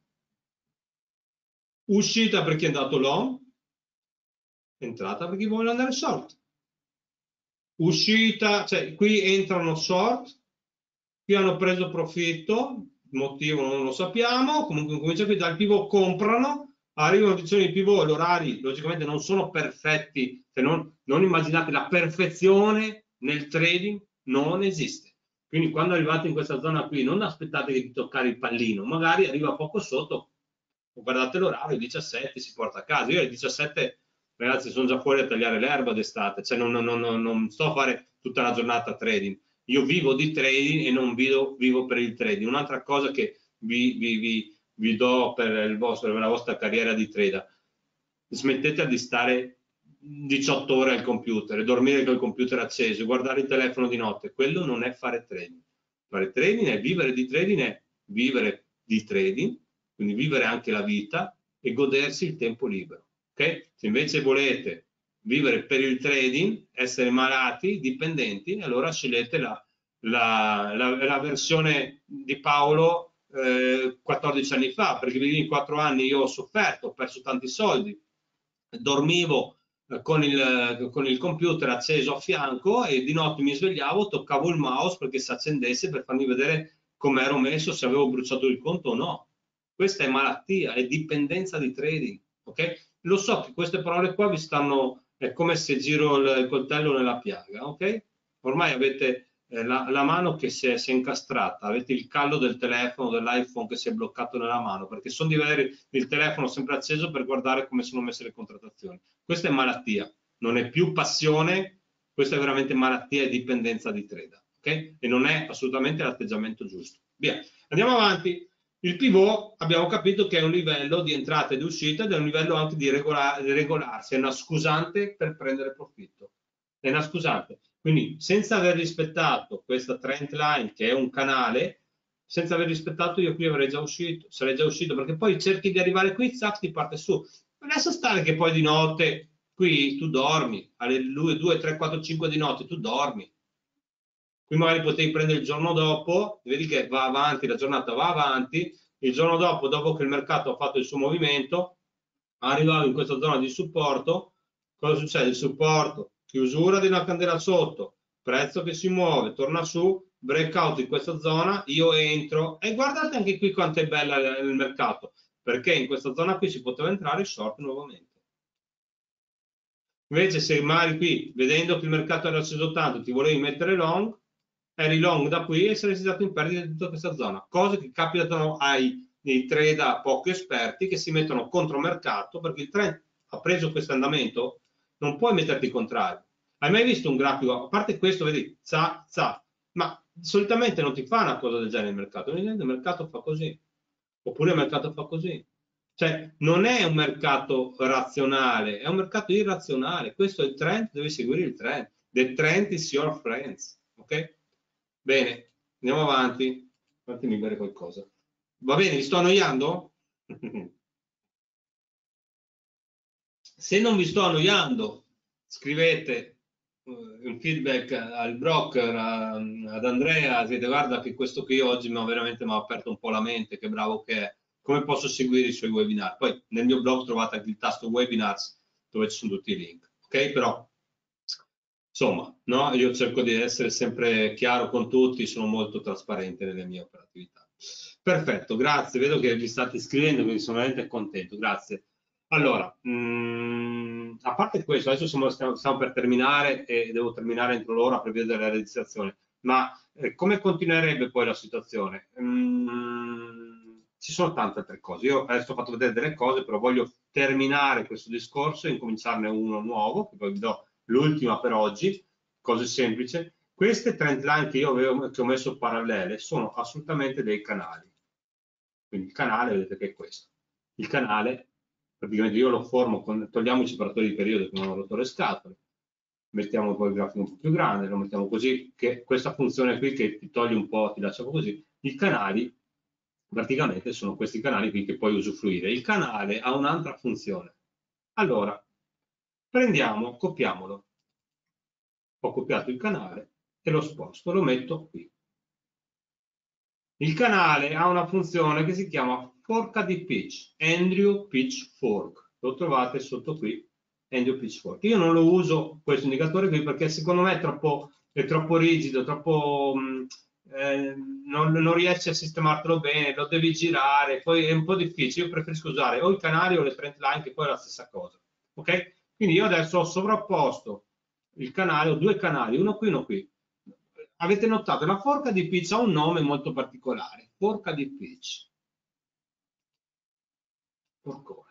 Uscita per chi è andato long, entrata per chi vuole andare short. Uscita, cioè qui entrano short, qui hanno preso profitto, il motivo non lo sappiamo, comunque comincia qui dal pivot comprano, arrivano condizioni di pivot, gli orari logicamente non sono perfetti, se non immaginate la perfezione nel trading, non esiste. Quindi quando arrivate in questa zona qui non aspettate di toccare il pallino, magari arriva poco sotto, guardate l'orario, 17 si porta a casa. Io alle 17 ragazzi sono già fuori a tagliare l'erba d'estate, cioè non sto a fare tutta la giornata trading. Io vivo di trading e non vivo per il trading. Un'altra cosa che vi do per la vostra carriera di trader, smettete di stare 18 ore al computer e dormire con il computer acceso, guardare il telefono di notte. Quello non è fare trading. Fare trading è vivere di trading, quindi vivere anche la vita e godersi il tempo libero. Okay? Se invece volete vivere per il trading, essere malati, dipendenti, allora scegliete la versione di Paolo 14 anni fa, perché in 4 anni io ho sofferto, ho perso tanti soldi, dormivo con il computer acceso a fianco e di notte mi svegliavo, toccavo il mouse perché si accendesse per farmi vedere come ero messo, se avevo bruciato il conto o no. Questa è malattia, è dipendenza di trading. Okay? Lo so che queste parole qua vi stanno, è come se giro il coltello nella piaga. Okay? Ormai avete la mano che si è incastrata, avete il callo del telefono, dell'iPhone che si è bloccato nella mano, perché sono di avere il telefono sempre acceso per guardare come sono messe le contrattazioni. Questa è malattia, non è più passione, questa è veramente malattia e dipendenza di trader, ok? E non è assolutamente l'atteggiamento giusto. Via, andiamo avanti. Il pivot abbiamo capito che è un livello di entrata e di uscita ed è un livello anche di regolarsi, è una scusante per prendere profitto. È una scusante. Quindi senza aver rispettato questa trend line che è un canale, senza aver rispettato io qui avrei già uscito, sarei già uscito perché poi cerchi di arrivare qui, zac, ti parte su. Ma lascia stare che poi di notte qui tu dormi, alle 2, 3, 4, 5 di notte tu dormi. Qui magari potevi prendere il giorno dopo, vedi che va avanti, la giornata va avanti, il giorno dopo che il mercato ha fatto il suo movimento, arrivavi in questa zona di supporto, cosa succede? Il supporto, chiusura di una candela sotto, prezzo che si muove, torna su, breakout in questa zona, io entro e guardate anche qui quanto è bella il mercato, perché in questa zona qui si poteva entrare short nuovamente. Invece se magari qui, vedendo che il mercato era sceso tanto, ti volevi mettere long, eri long da qui e saresti stato in perdita di tutta questa zona. Cose che capitano ai trader poco esperti che si mettono contro mercato perché il trend ha preso questo andamento, non puoi metterti contrario. Hai mai visto un grafico? A parte questo, vedi, ma solitamente non ti fa una cosa del genere il mercato. Il mercato fa così, oppure il mercato fa così. Cioè, non è un mercato razionale, è un mercato irrazionale. Questo è il trend, devi seguire il trend. The trend is your friends. Ok? Bene, andiamo avanti. Fatemi bere qualcosa. Va bene, vi sto annoiando? Se non vi sto annoiando, scrivete un feedback al broker, ad Andrea, dite guarda che questo qui oggi veramente mi ha aperto un po' la mente, che bravo che è, come posso seguire i suoi webinar. Poi nel mio blog trovate anche il tasto webinars dove ci sono tutti i link, ok? Però insomma, no? Io cerco di essere sempre chiaro con tutti, sono molto trasparente nelle mie operatività. Perfetto, grazie, vedo che vi state iscrivendo, quindi sono veramente contento, grazie. Allora, a parte questo, adesso stiamo per terminare e devo terminare entro l'ora per via della registrazione, ma come continuerebbe poi la situazione? Ci sono tante altre cose. Io adesso ho fatto vedere delle cose, però voglio terminare questo discorso e incominciarne uno nuovo, che poi vi do l'ultima per oggi, cose semplici. Queste trend line che che ho messo parallele sono assolutamente dei canali. Quindi il canale, vedete che è questo. Il canale, praticamente io lo formo, togliamo i separatori di periodo che non ho rotto le scatole, mettiamo poi il grafico un po' più grande, lo mettiamo così, che questa funzione qui che ti toglie un po', ti lascia così. I canali, praticamente, sono questi canali qui che puoi usufruire. Il canale ha un'altra funzione. Allora, prendiamo, copiamolo. Ho copiato il canale e lo sposto, lo metto qui. Il canale ha una funzione che si chiama forca di pitch, Andrew Pitch Fork. Lo trovate sotto qui, Andrew Pitch Fork. Io non lo uso questo indicatore qui perché secondo me è troppo rigido, non riesci a sistemartelo bene, lo devi girare, poi è un po' difficile. Io preferisco usare o i canali o le trend line, che poi è la stessa cosa. Ok? Quindi io adesso ho sovrapposto il canale, ho due canali, uno qui e uno qui. Avete notato, la forca di pitch ha un nome molto particolare, forca di pitch. Porcone.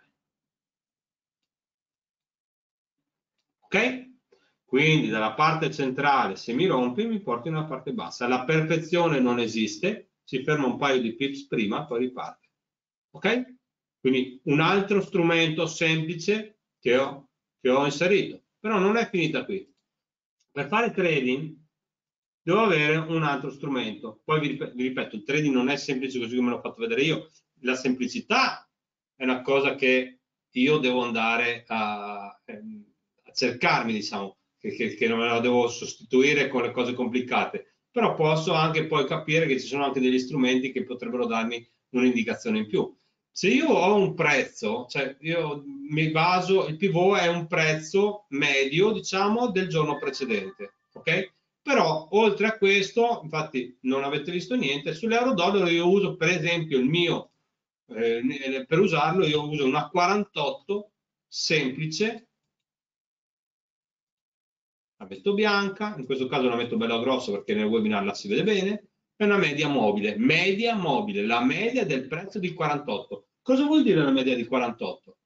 Ok? Quindi dalla parte centrale, se mi rompi, mi porti nella parte bassa. La perfezione non esiste, si ferma un paio di pips prima, poi riparte. Ok? Quindi un altro strumento semplice che ho inserito. Però non è finita qui. Per fare trading devo avere un altro strumento. Poi vi ripeto, il trading non è semplice così come l'ho fatto vedere io. La semplicità è una cosa che io devo andare a cercarmi, diciamo, che non me la devo sostituire con le cose complicate. Però posso anche poi capire che ci sono anche degli strumenti che potrebbero darmi un'indicazione in più. Se io ho un prezzo, cioè io mi baso, il pivot è un prezzo medio, diciamo, del giorno precedente, ok? Però oltre a questo, infatti non avete visto niente, sull'euro-dollaro io uso per esempio il mio, per usarlo io uso una 48 semplice, la metto bianca, in questo caso la metto bella grossa perché nel webinar la si vede bene, è una media mobile, la media del prezzo di 48. Cosa vuol dire la media di 48?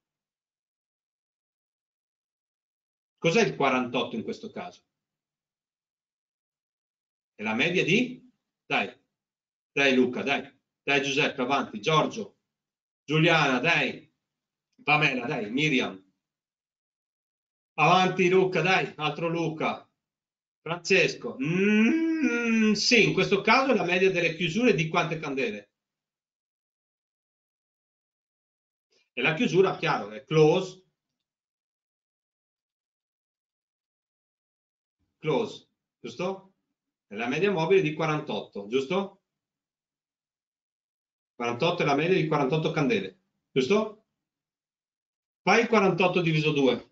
Cos'è il 48 in questo caso? È la media di? Dai, dai Luca, dai. dai Giuseppe, avanti, Giorgio, Giuliana, dai, Pamela, dai, Miriam, avanti Luca, dai, altro Luca, Francesco, sì, in questo caso la media delle chiusure di quante candele? E la chiusura, chiaro, è close, close, giusto? E la media mobile di 48, giusto? 48 è la media di 48 candele, giusto? Fai 48 diviso 2.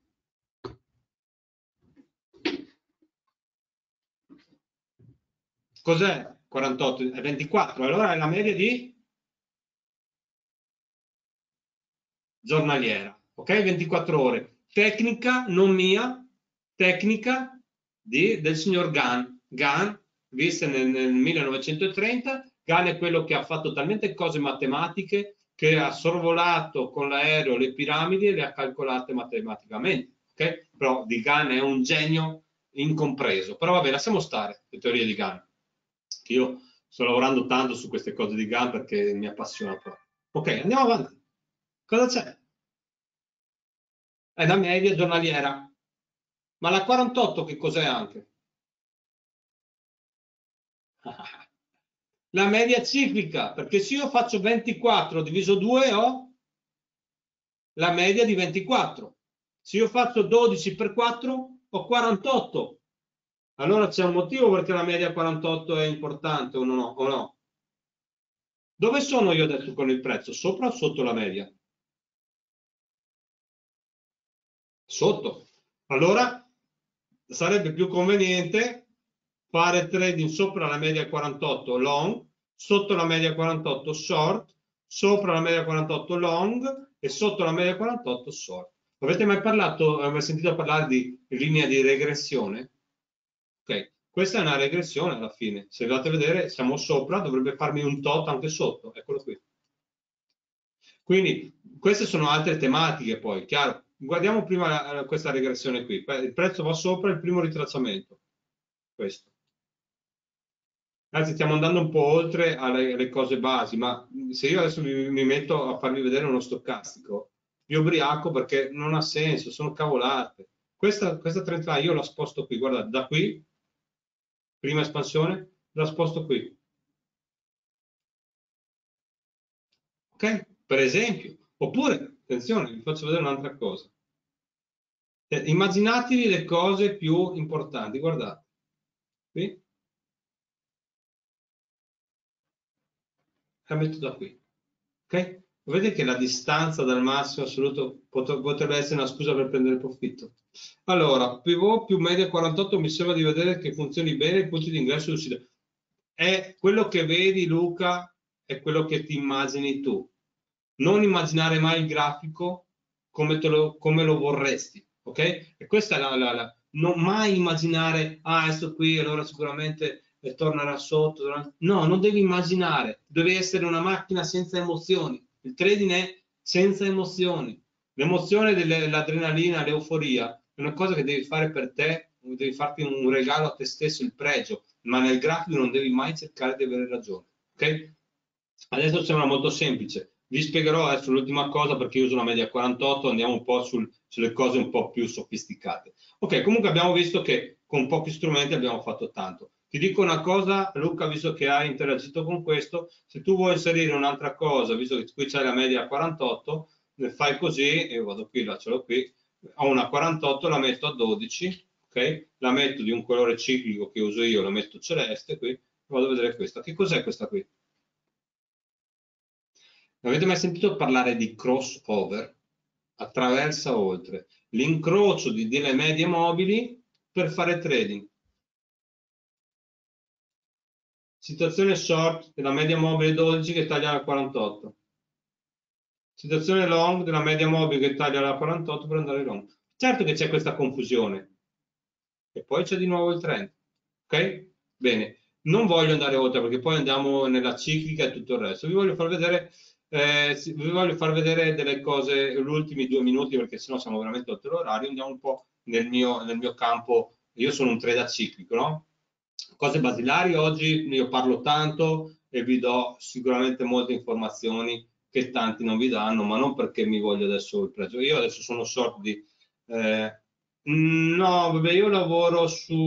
Cos'è 48? È 24, allora è la media di giornaliera, ok? 24 ore. Tecnica non mia, tecnica del signor Gann. Gann, vista nel 1930, Gann è quello che ha fatto talmente cose matematiche che ha sorvolato con l'aereo le piramidi e le ha calcolate matematicamente, ok? Però di Gann è un genio incompreso. Però vabbè, lasciamo stare le teorie di Gann. Io sto lavorando tanto su queste cose di Gann perché mi appassiona proprio. Ok, andiamo avanti. Cosa c'è? È la media giornaliera. Ma la 48 che cos'è anche? La media ciclica, perché se io faccio 24 diviso 2 ho la media di 24. Se io faccio 12 per 4 ho 48. Allora c'è un motivo perché la media 48 è importante o no? O no? Dove sono io adesso con il prezzo? Sopra o sotto la media? Sotto. Allora sarebbe più conveniente fare trading sopra la media 48 long, sotto la media 48 short, sopra la media 48 long e sotto la media 48 short. Avete mai sentito parlare di linea di regressione? Ok, questa è una regressione alla fine. Se andate a vedere, siamo sopra, dovrebbe farmi un tot anche sotto, eccolo qui. Quindi queste sono altre tematiche poi, chiaro. Guardiamo prima questa regressione qui. Il prezzo va sopra il primo ritracciamento. Questo. Anzi, stiamo andando un po' oltre alle cose basi, ma se io adesso mi metto a farvi vedere uno stoccastico, mi ubriaco perché non ha senso, sono cavolate. Questa 30 io la sposto qui, guarda, da qui, prima espansione, la sposto qui. Ok? Per esempio. Oppure, attenzione, vi faccio vedere un'altra cosa. Immaginatevi le cose più importanti, guardate, qui, la metto da qui, ok? Vedete che la distanza dal massimo assoluto potrebbe essere una scusa per prendere profitto. Allora, pivot più media 48 mi sembra di vedere che funzioni bene i punti di ingresso e uscita. È quello che vedi, Luca, è quello che ti immagini tu. Non immaginare mai il grafico come lo vorresti, ok? E questa è non mai immaginare, ah, adesso qui, allora sicuramente tornerà sotto. No, non devi immaginare, devi essere una macchina senza emozioni. Il trading è senza emozioni. L'emozione dell'adrenalina, l'euforia, è una cosa che devi fare per te, devi farti un regalo a te stesso, il pregio, ma nel grafico non devi mai cercare di avere ragione, ok? Adesso sembra molto semplice. Vi spiegherò adesso l'ultima cosa perché io uso una media 48, andiamo un po' sulle cose un po' più sofisticate. Ok, comunque abbiamo visto che con pochi strumenti abbiamo fatto tanto. Ti dico una cosa, Luca, visto che hai interagito con questo, se tu vuoi inserire un'altra cosa, visto che qui c'è la media 48, fai così, io vado qui, la ce l'ho qui, ho una 48, la metto a 12, ok? La metto di un colore ciclico che uso io, la metto celeste qui, vado a vedere questa. Che cos'è questa qui? Avete mai sentito parlare di crossover? Attraversa oltre. L'incrocio delle medie mobili per fare trading. Situazione short della media mobile 12 che taglia la 48. Situazione long della media mobile che taglia la 48 per andare long. Certo che c'è questa confusione. E poi c'è di nuovo il trend. Ok? Bene. Non voglio andare oltre perché poi andiamo nella ciclica e tutto il resto. Vi voglio far vedere delle cose, gli ultimi 2 minuti perché sennò siamo veramente oltre l'orario. Andiamo un po' nel mio campo. Io sono un trader ciclico, no? cose basilari oggi io parlo tanto e vi do sicuramente molte informazioni che tanti non vi danno, ma non perché mi voglio adesso il prezzo. Io adesso sono sorto di... no, vabbè, io lavoro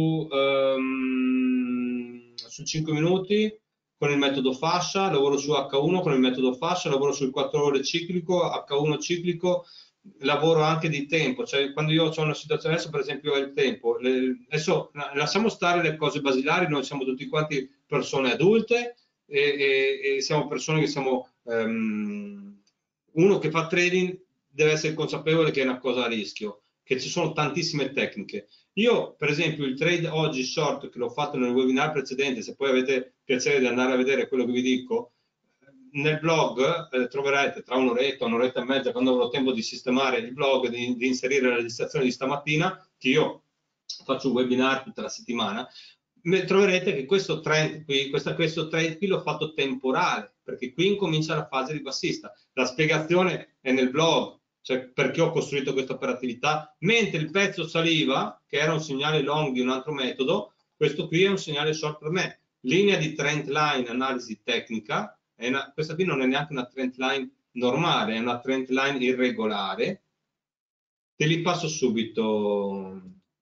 su 5 minuti con il metodo fascia, lavoro su H1 con il metodo fascia, lavoro sul 4 ore ciclico, H1 ciclico, lavoro anche di tempo, cioè quando io ho una situazione, adesso per esempio è il tempo, adesso lasciamo stare le cose basilari, noi siamo tutti quanti persone adulte e siamo persone che siamo, uno che fa trading deve essere consapevole che è una cosa a rischio, che ci sono tantissime tecniche. Io per esempio il trade oggi short che l'ho fatto nel webinar precedente, se poi avete piacere di andare a vedere quello che vi dico, nel blog troverete tra un'oretta e mezza, quando avrò tempo di sistemare il blog, di inserire la registrazione di stamattina, che io faccio un webinar tutta la settimana, troverete che questo trend qui, questo trade qui l'ho fatto temporale, perché qui incomincia la fase ribassista. La spiegazione è nel blog, cioè perché ho costruito questa operatività, mentre il pezzo saliva, che era un segnale long di un altro metodo, questo qui è un segnale short per me. Linea di trend line, analisi tecnica, questa qui non è neanche una trend line normale, è una trend line irregolare. Te li passo subito,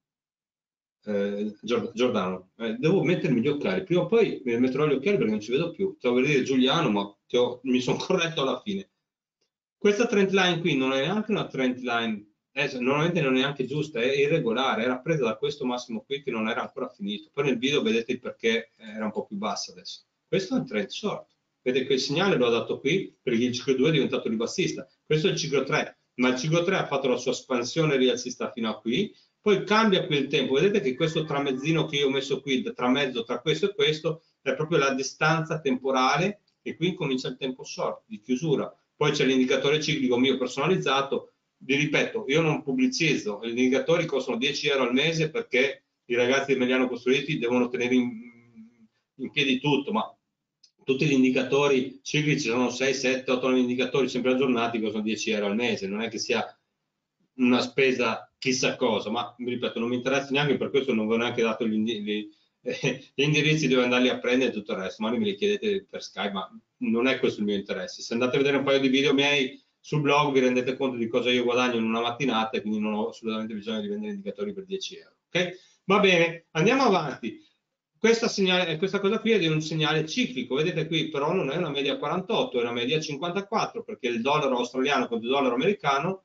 Giordano. Devo mettermi gli occhiali, prima o poi mi metterò gli occhiali perché non ci vedo più. Stavo per dire Giuliano, ma mi sono corretto alla fine. Questa trend line qui non è neanche una trend line, normalmente non è neanche giusta, è irregolare, era presa da questo massimo qui che non era ancora finito. Poi nel video vedete il perché era un po' più bassa adesso. Questo è un trend short. Vedete che il segnale l'ho dato qui perché il ciclo 2 è diventato ribassista. Questo è il ciclo 3, ma il ciclo 3 ha fatto la sua espansione rialzista fino a qui, poi cambia qui il tempo. Vedete che questo tramezzino che io ho messo qui, tra mezzo tra questo e questo, è proprio la distanza temporale e qui comincia il tempo short di chiusura. Poi c'è l'indicatore ciclico mio personalizzato. Vi ripeto, io non pubblicizzo, gli indicatori costano 10 euro al mese perché i ragazzi che me li hanno costruiti devono tenere in piedi tutto, ma tutti gli indicatori ciclici sono 6, 7, 8 indicatori sempre aggiornati, costano 10 euro al mese, non è che sia una spesa chissà cosa, ma vi ripeto, non mi interessa neanche, per questo non vi ho neanche dato gli indirizzi dove andarli a prendere e tutto il resto, magari me li chiedete per Skype, ma non è questo il mio interesse. Se andate a vedere un paio di video miei sul blog vi rendete conto di cosa io guadagno in una mattinata e quindi non ho assolutamente bisogno di vendere indicatori per 10 euro. Okay? Va bene, andiamo avanti. Questa cosa qui è di un segnale ciclico, vedete qui però non è una media 48, è una media 54 perché il dollaro australiano contro il dollaro americano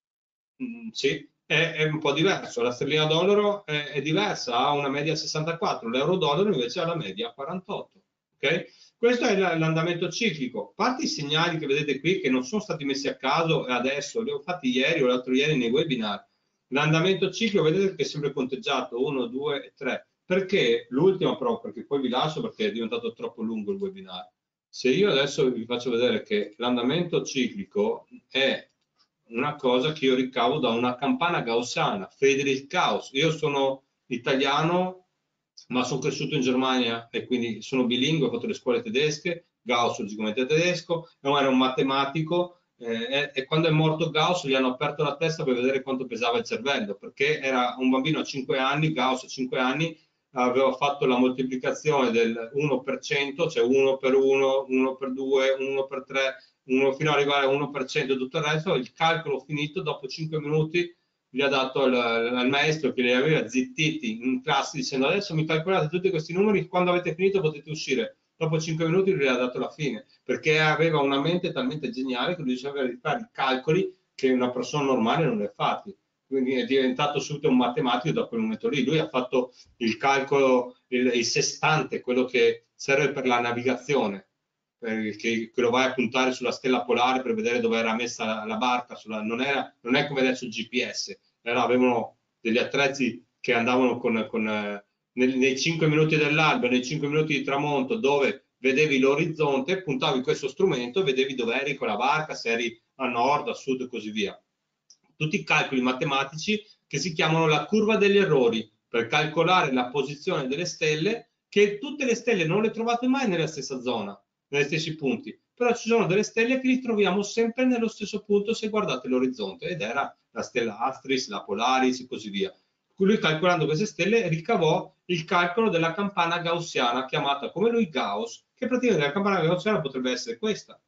sì, è un po' diverso, la sterlina dollaro è diversa, ha una media 64, l'euro dollaro invece ha la media 48. Okay? Questo è l'andamento ciclico. A parte i segnali che vedete qui che non sono stati messi a caso e adesso, li ho fatti ieri o l'altro ieri nei webinar. L'andamento ciclico vedete che è sempre conteggiato 1, 2 e 3. Perché? L'ultima però, perché poi vi lascio perché è diventato troppo lungo il webinar. Se io adesso vi faccio vedere che l'andamento ciclico è una cosa che io ricavo da una campana gaussiana, Friedrich Gauss. Io sono italiano, ma sono cresciuto in Germania e quindi sono bilingue, ho fatto le scuole tedesche, Gauss logicamente è tedesco, era un matematico e quando è morto Gauss gli hanno aperto la testa per vedere quanto pesava il cervello, perché era un bambino a 5 anni, Gauss a 5 anni, aveva fatto la moltiplicazione del 1%, cioè 1 per 1, 1 per 2, 1 per 3, fino ad arrivare a 1% e tutto il resto, il calcolo finito, dopo 5 minuti gli ha dato al maestro che li aveva zittiti in classe dicendo adesso mi calcolate tutti questi numeri, quando avete finito potete uscire. Dopo 5 minuti gli ha dato la fine, perché aveva una mente talmente geniale che lui diceva di fare i calcoli che una persona normale non li ha fatti. Quindi è diventato subito un matematico da quel momento lì. Lui ha fatto il calcolo, il sestante, quello che serve per la navigazione, che lo vai a puntare sulla stella polare per vedere dove era messa la barca, non è come adesso il GPS, avevano degli attrezzi che andavano nei 5 minuti dell'alba, nei 5 minuti di tramonto, dove vedevi l'orizzonte, puntavi questo strumento, vedevi dove eri con la barca, se eri a nord, a sud e così via. Tutti i calcoli matematici che si chiamano la curva degli errori, per calcolare la posizione delle stelle, che tutte le stelle non le trovate mai nella stessa zona, negli stessi punti, però ci sono delle stelle che li troviamo sempre nello stesso punto se guardate l'orizzonte, ed era la stella Astris, la Polaris e così via. Lui calcolando queste stelle ricavò il calcolo della campana gaussiana, chiamata come lui Gauss, che praticamente la campana gaussiana potrebbe essere questa.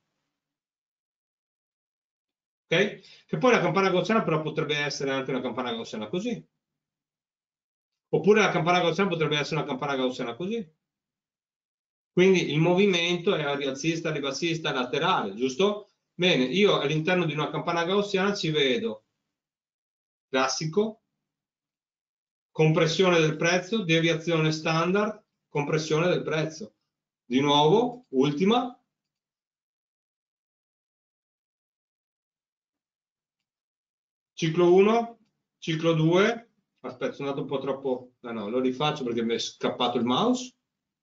Okay? Che poi la campana gaussiana però potrebbe essere anche una campana gaussiana così. Oppure la campana gaussiana potrebbe essere una campana gaussiana così. Quindi il movimento è rialzista, ribassista, laterale, giusto? Bene, io all'interno di una campana gaussiana ci vedo classico, compressione del prezzo, deviazione standard, compressione del prezzo. Di nuovo, ultima. Ciclo 1, ciclo 2. Aspetta, sono andato un po' troppo... no, lo rifaccio perché mi è scappato il mouse.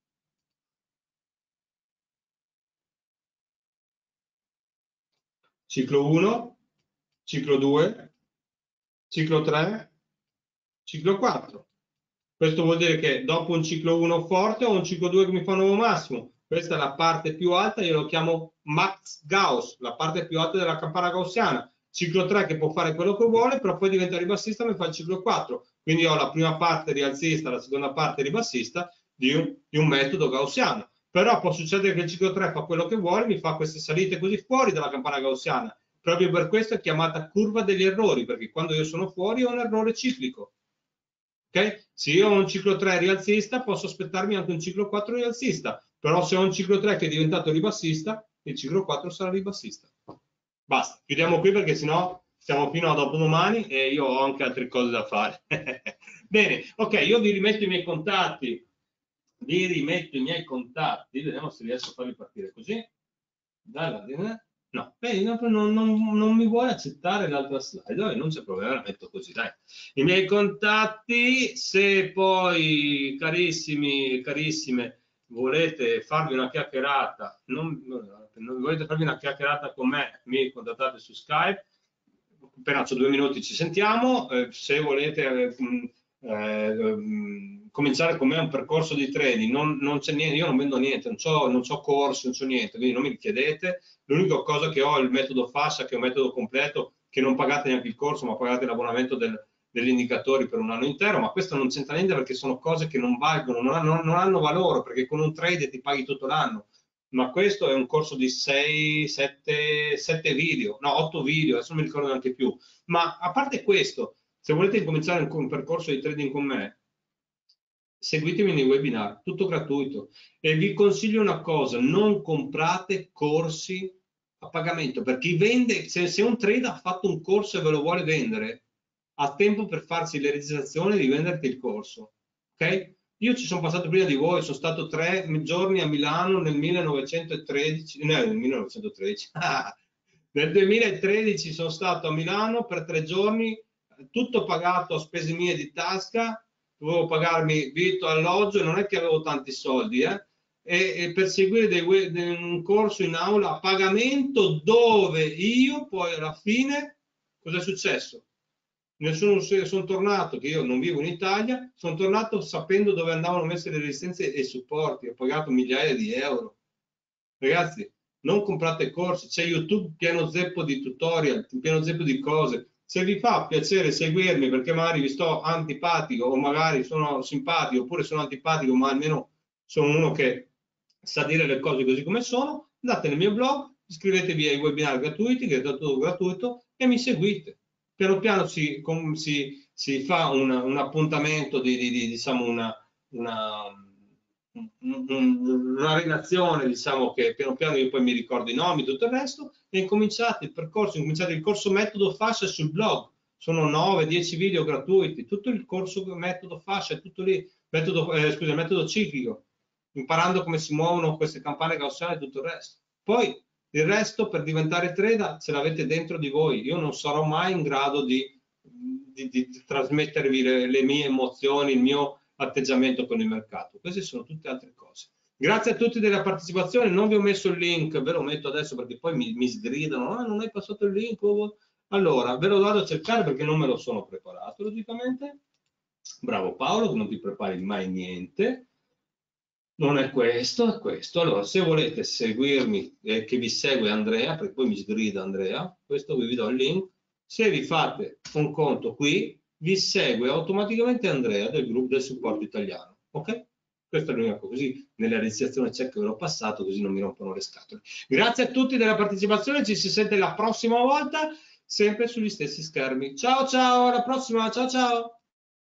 Ciclo 1, ciclo 2, ciclo 3, ciclo 4. Questo vuol dire che dopo un ciclo 1 forte ho un ciclo 2 che mi fa un nuovo massimo. Questa è la parte più alta, io lo chiamo Max Gauss, la parte più alta della campana gaussiana. Ciclo 3 che può fare quello che vuole, però poi diventa ribassista e mi fa il ciclo 4. Quindi ho la prima parte rialzista, la seconda parte ribassista di un metodo gaussiano. Però può succedere che il ciclo 3 fa quello che vuole, mi fa queste salite così fuori dalla campana gaussiana. Proprio per questo è chiamata curva degli errori, perché quando io sono fuori ho un errore ciclico. Okay? Se io ho un ciclo 3 rialzista, posso aspettarmi anche un ciclo 4 rialzista, però se ho un ciclo 3 che è diventato ribassista, il ciclo 4 sarà ribassista. Basta, chiudiamo qui perché sennò siamo fino a dopodomani e io ho anche altre cose da fare. Bene, ok, io vi rimetto i miei contatti, vediamo se riesco a farli partire così. No, non mi vuole accettare l'altra slide, dai, non c'è problema, la metto così, dai. I miei contatti, se poi, carissimi, carissime, volete farvi una chiacchierata, non volete farvi una chiacchierata con me, mi contattate su Skype, appena ho 2 minuti ci sentiamo, se volete cominciare con me un percorso di trading, non c'è niente, io non vendo niente, non c'ho corsi, non c'ho niente, quindi non mi chiedete. L'unica cosa che ho è il metodo fascia, che è un metodo completo, che non pagate neanche il corso, ma pagate l'abbonamento degli indicatori per un anno intero, ma questo non c'entra niente perché sono cose che non valgono, non hanno valore, perché con un trade ti paghi tutto l'anno. Ma questo è un corso di 6, 7 video, no, 8 video, adesso non mi ricordo neanche più. Ma a parte questo, se volete cominciare un percorso di trading con me, seguitemi nei webinar, tutto gratuito. E vi consiglio una cosa, non comprate corsi a pagamento, per chi vende, se un trader ha fatto un corso e ve lo vuole vendere, ha tempo per farsi le registrazioni di venderti il corso. Ok? Io ci sono passato prima di voi, sono stato 3 giorni a Milano nel 1913, no, nel 1913, nel 2013 sono stato a Milano per 3 giorni, tutto pagato a spese mie di tasca, dovevo pagarmi vitto, alloggio e non è che avevo tanti soldi, e per seguire un corso in aula a pagamento dove io poi alla fine, cosa è successo? Sono tornato, che io non vivo in Italia, sono tornato sapendo dove andavano messe le resistenze e i supporti, ho pagato migliaia di euro. Ragazzi, non comprate corsi, c'è YouTube pieno zeppo di tutorial, pieno zeppo di cose. Se vi fa piacere seguirmi perché magari vi sto antipatico o magari sono simpatico oppure sono antipatico, ma almeno sono uno che sa dire le cose così come sono, andate nel mio blog, iscrivetevi ai webinar gratuiti, che è tutto gratuito, e mi seguite. Piano piano si fa un appuntamento diciamo una relazione, diciamo, che piano piano io poi mi ricordo i nomi, tutto il resto, e incominciate il corso metodo fascia sul blog, sono 9-10 video gratuiti, tutto il corso metodo fascia, è tutto lì, metodo ciclico, imparando come si muovono queste campane gaussiane e tutto il resto. Poi il resto per diventare trader ce l'avete dentro di voi, io non sarò mai in grado di trasmettervi le mie emozioni, il mio atteggiamento con il mercato. Queste sono tutte altre cose. Grazie a tutti della partecipazione, non vi ho messo il link, ve lo metto adesso perché poi mi sgridano, non hai passato il link? Allora, ve lo vado a cercare perché non me lo sono preparato, logicamente. Bravo Paolo, che non ti prepari mai niente. Non è questo, è questo. Allora, se volete seguirmi, che vi segue Andrea, perché poi mi sgrida Andrea, questo vi do il link. Se vi fate un conto qui, vi segue automaticamente Andrea del gruppo del supporto italiano. Ok? Questo è l'unico, così nella registrazione check ve l'ho passato, così non mi rompono le scatole. Grazie a tutti della partecipazione, ci si sente la prossima volta, sempre sugli stessi schermi. Ciao ciao, alla prossima, ciao ciao!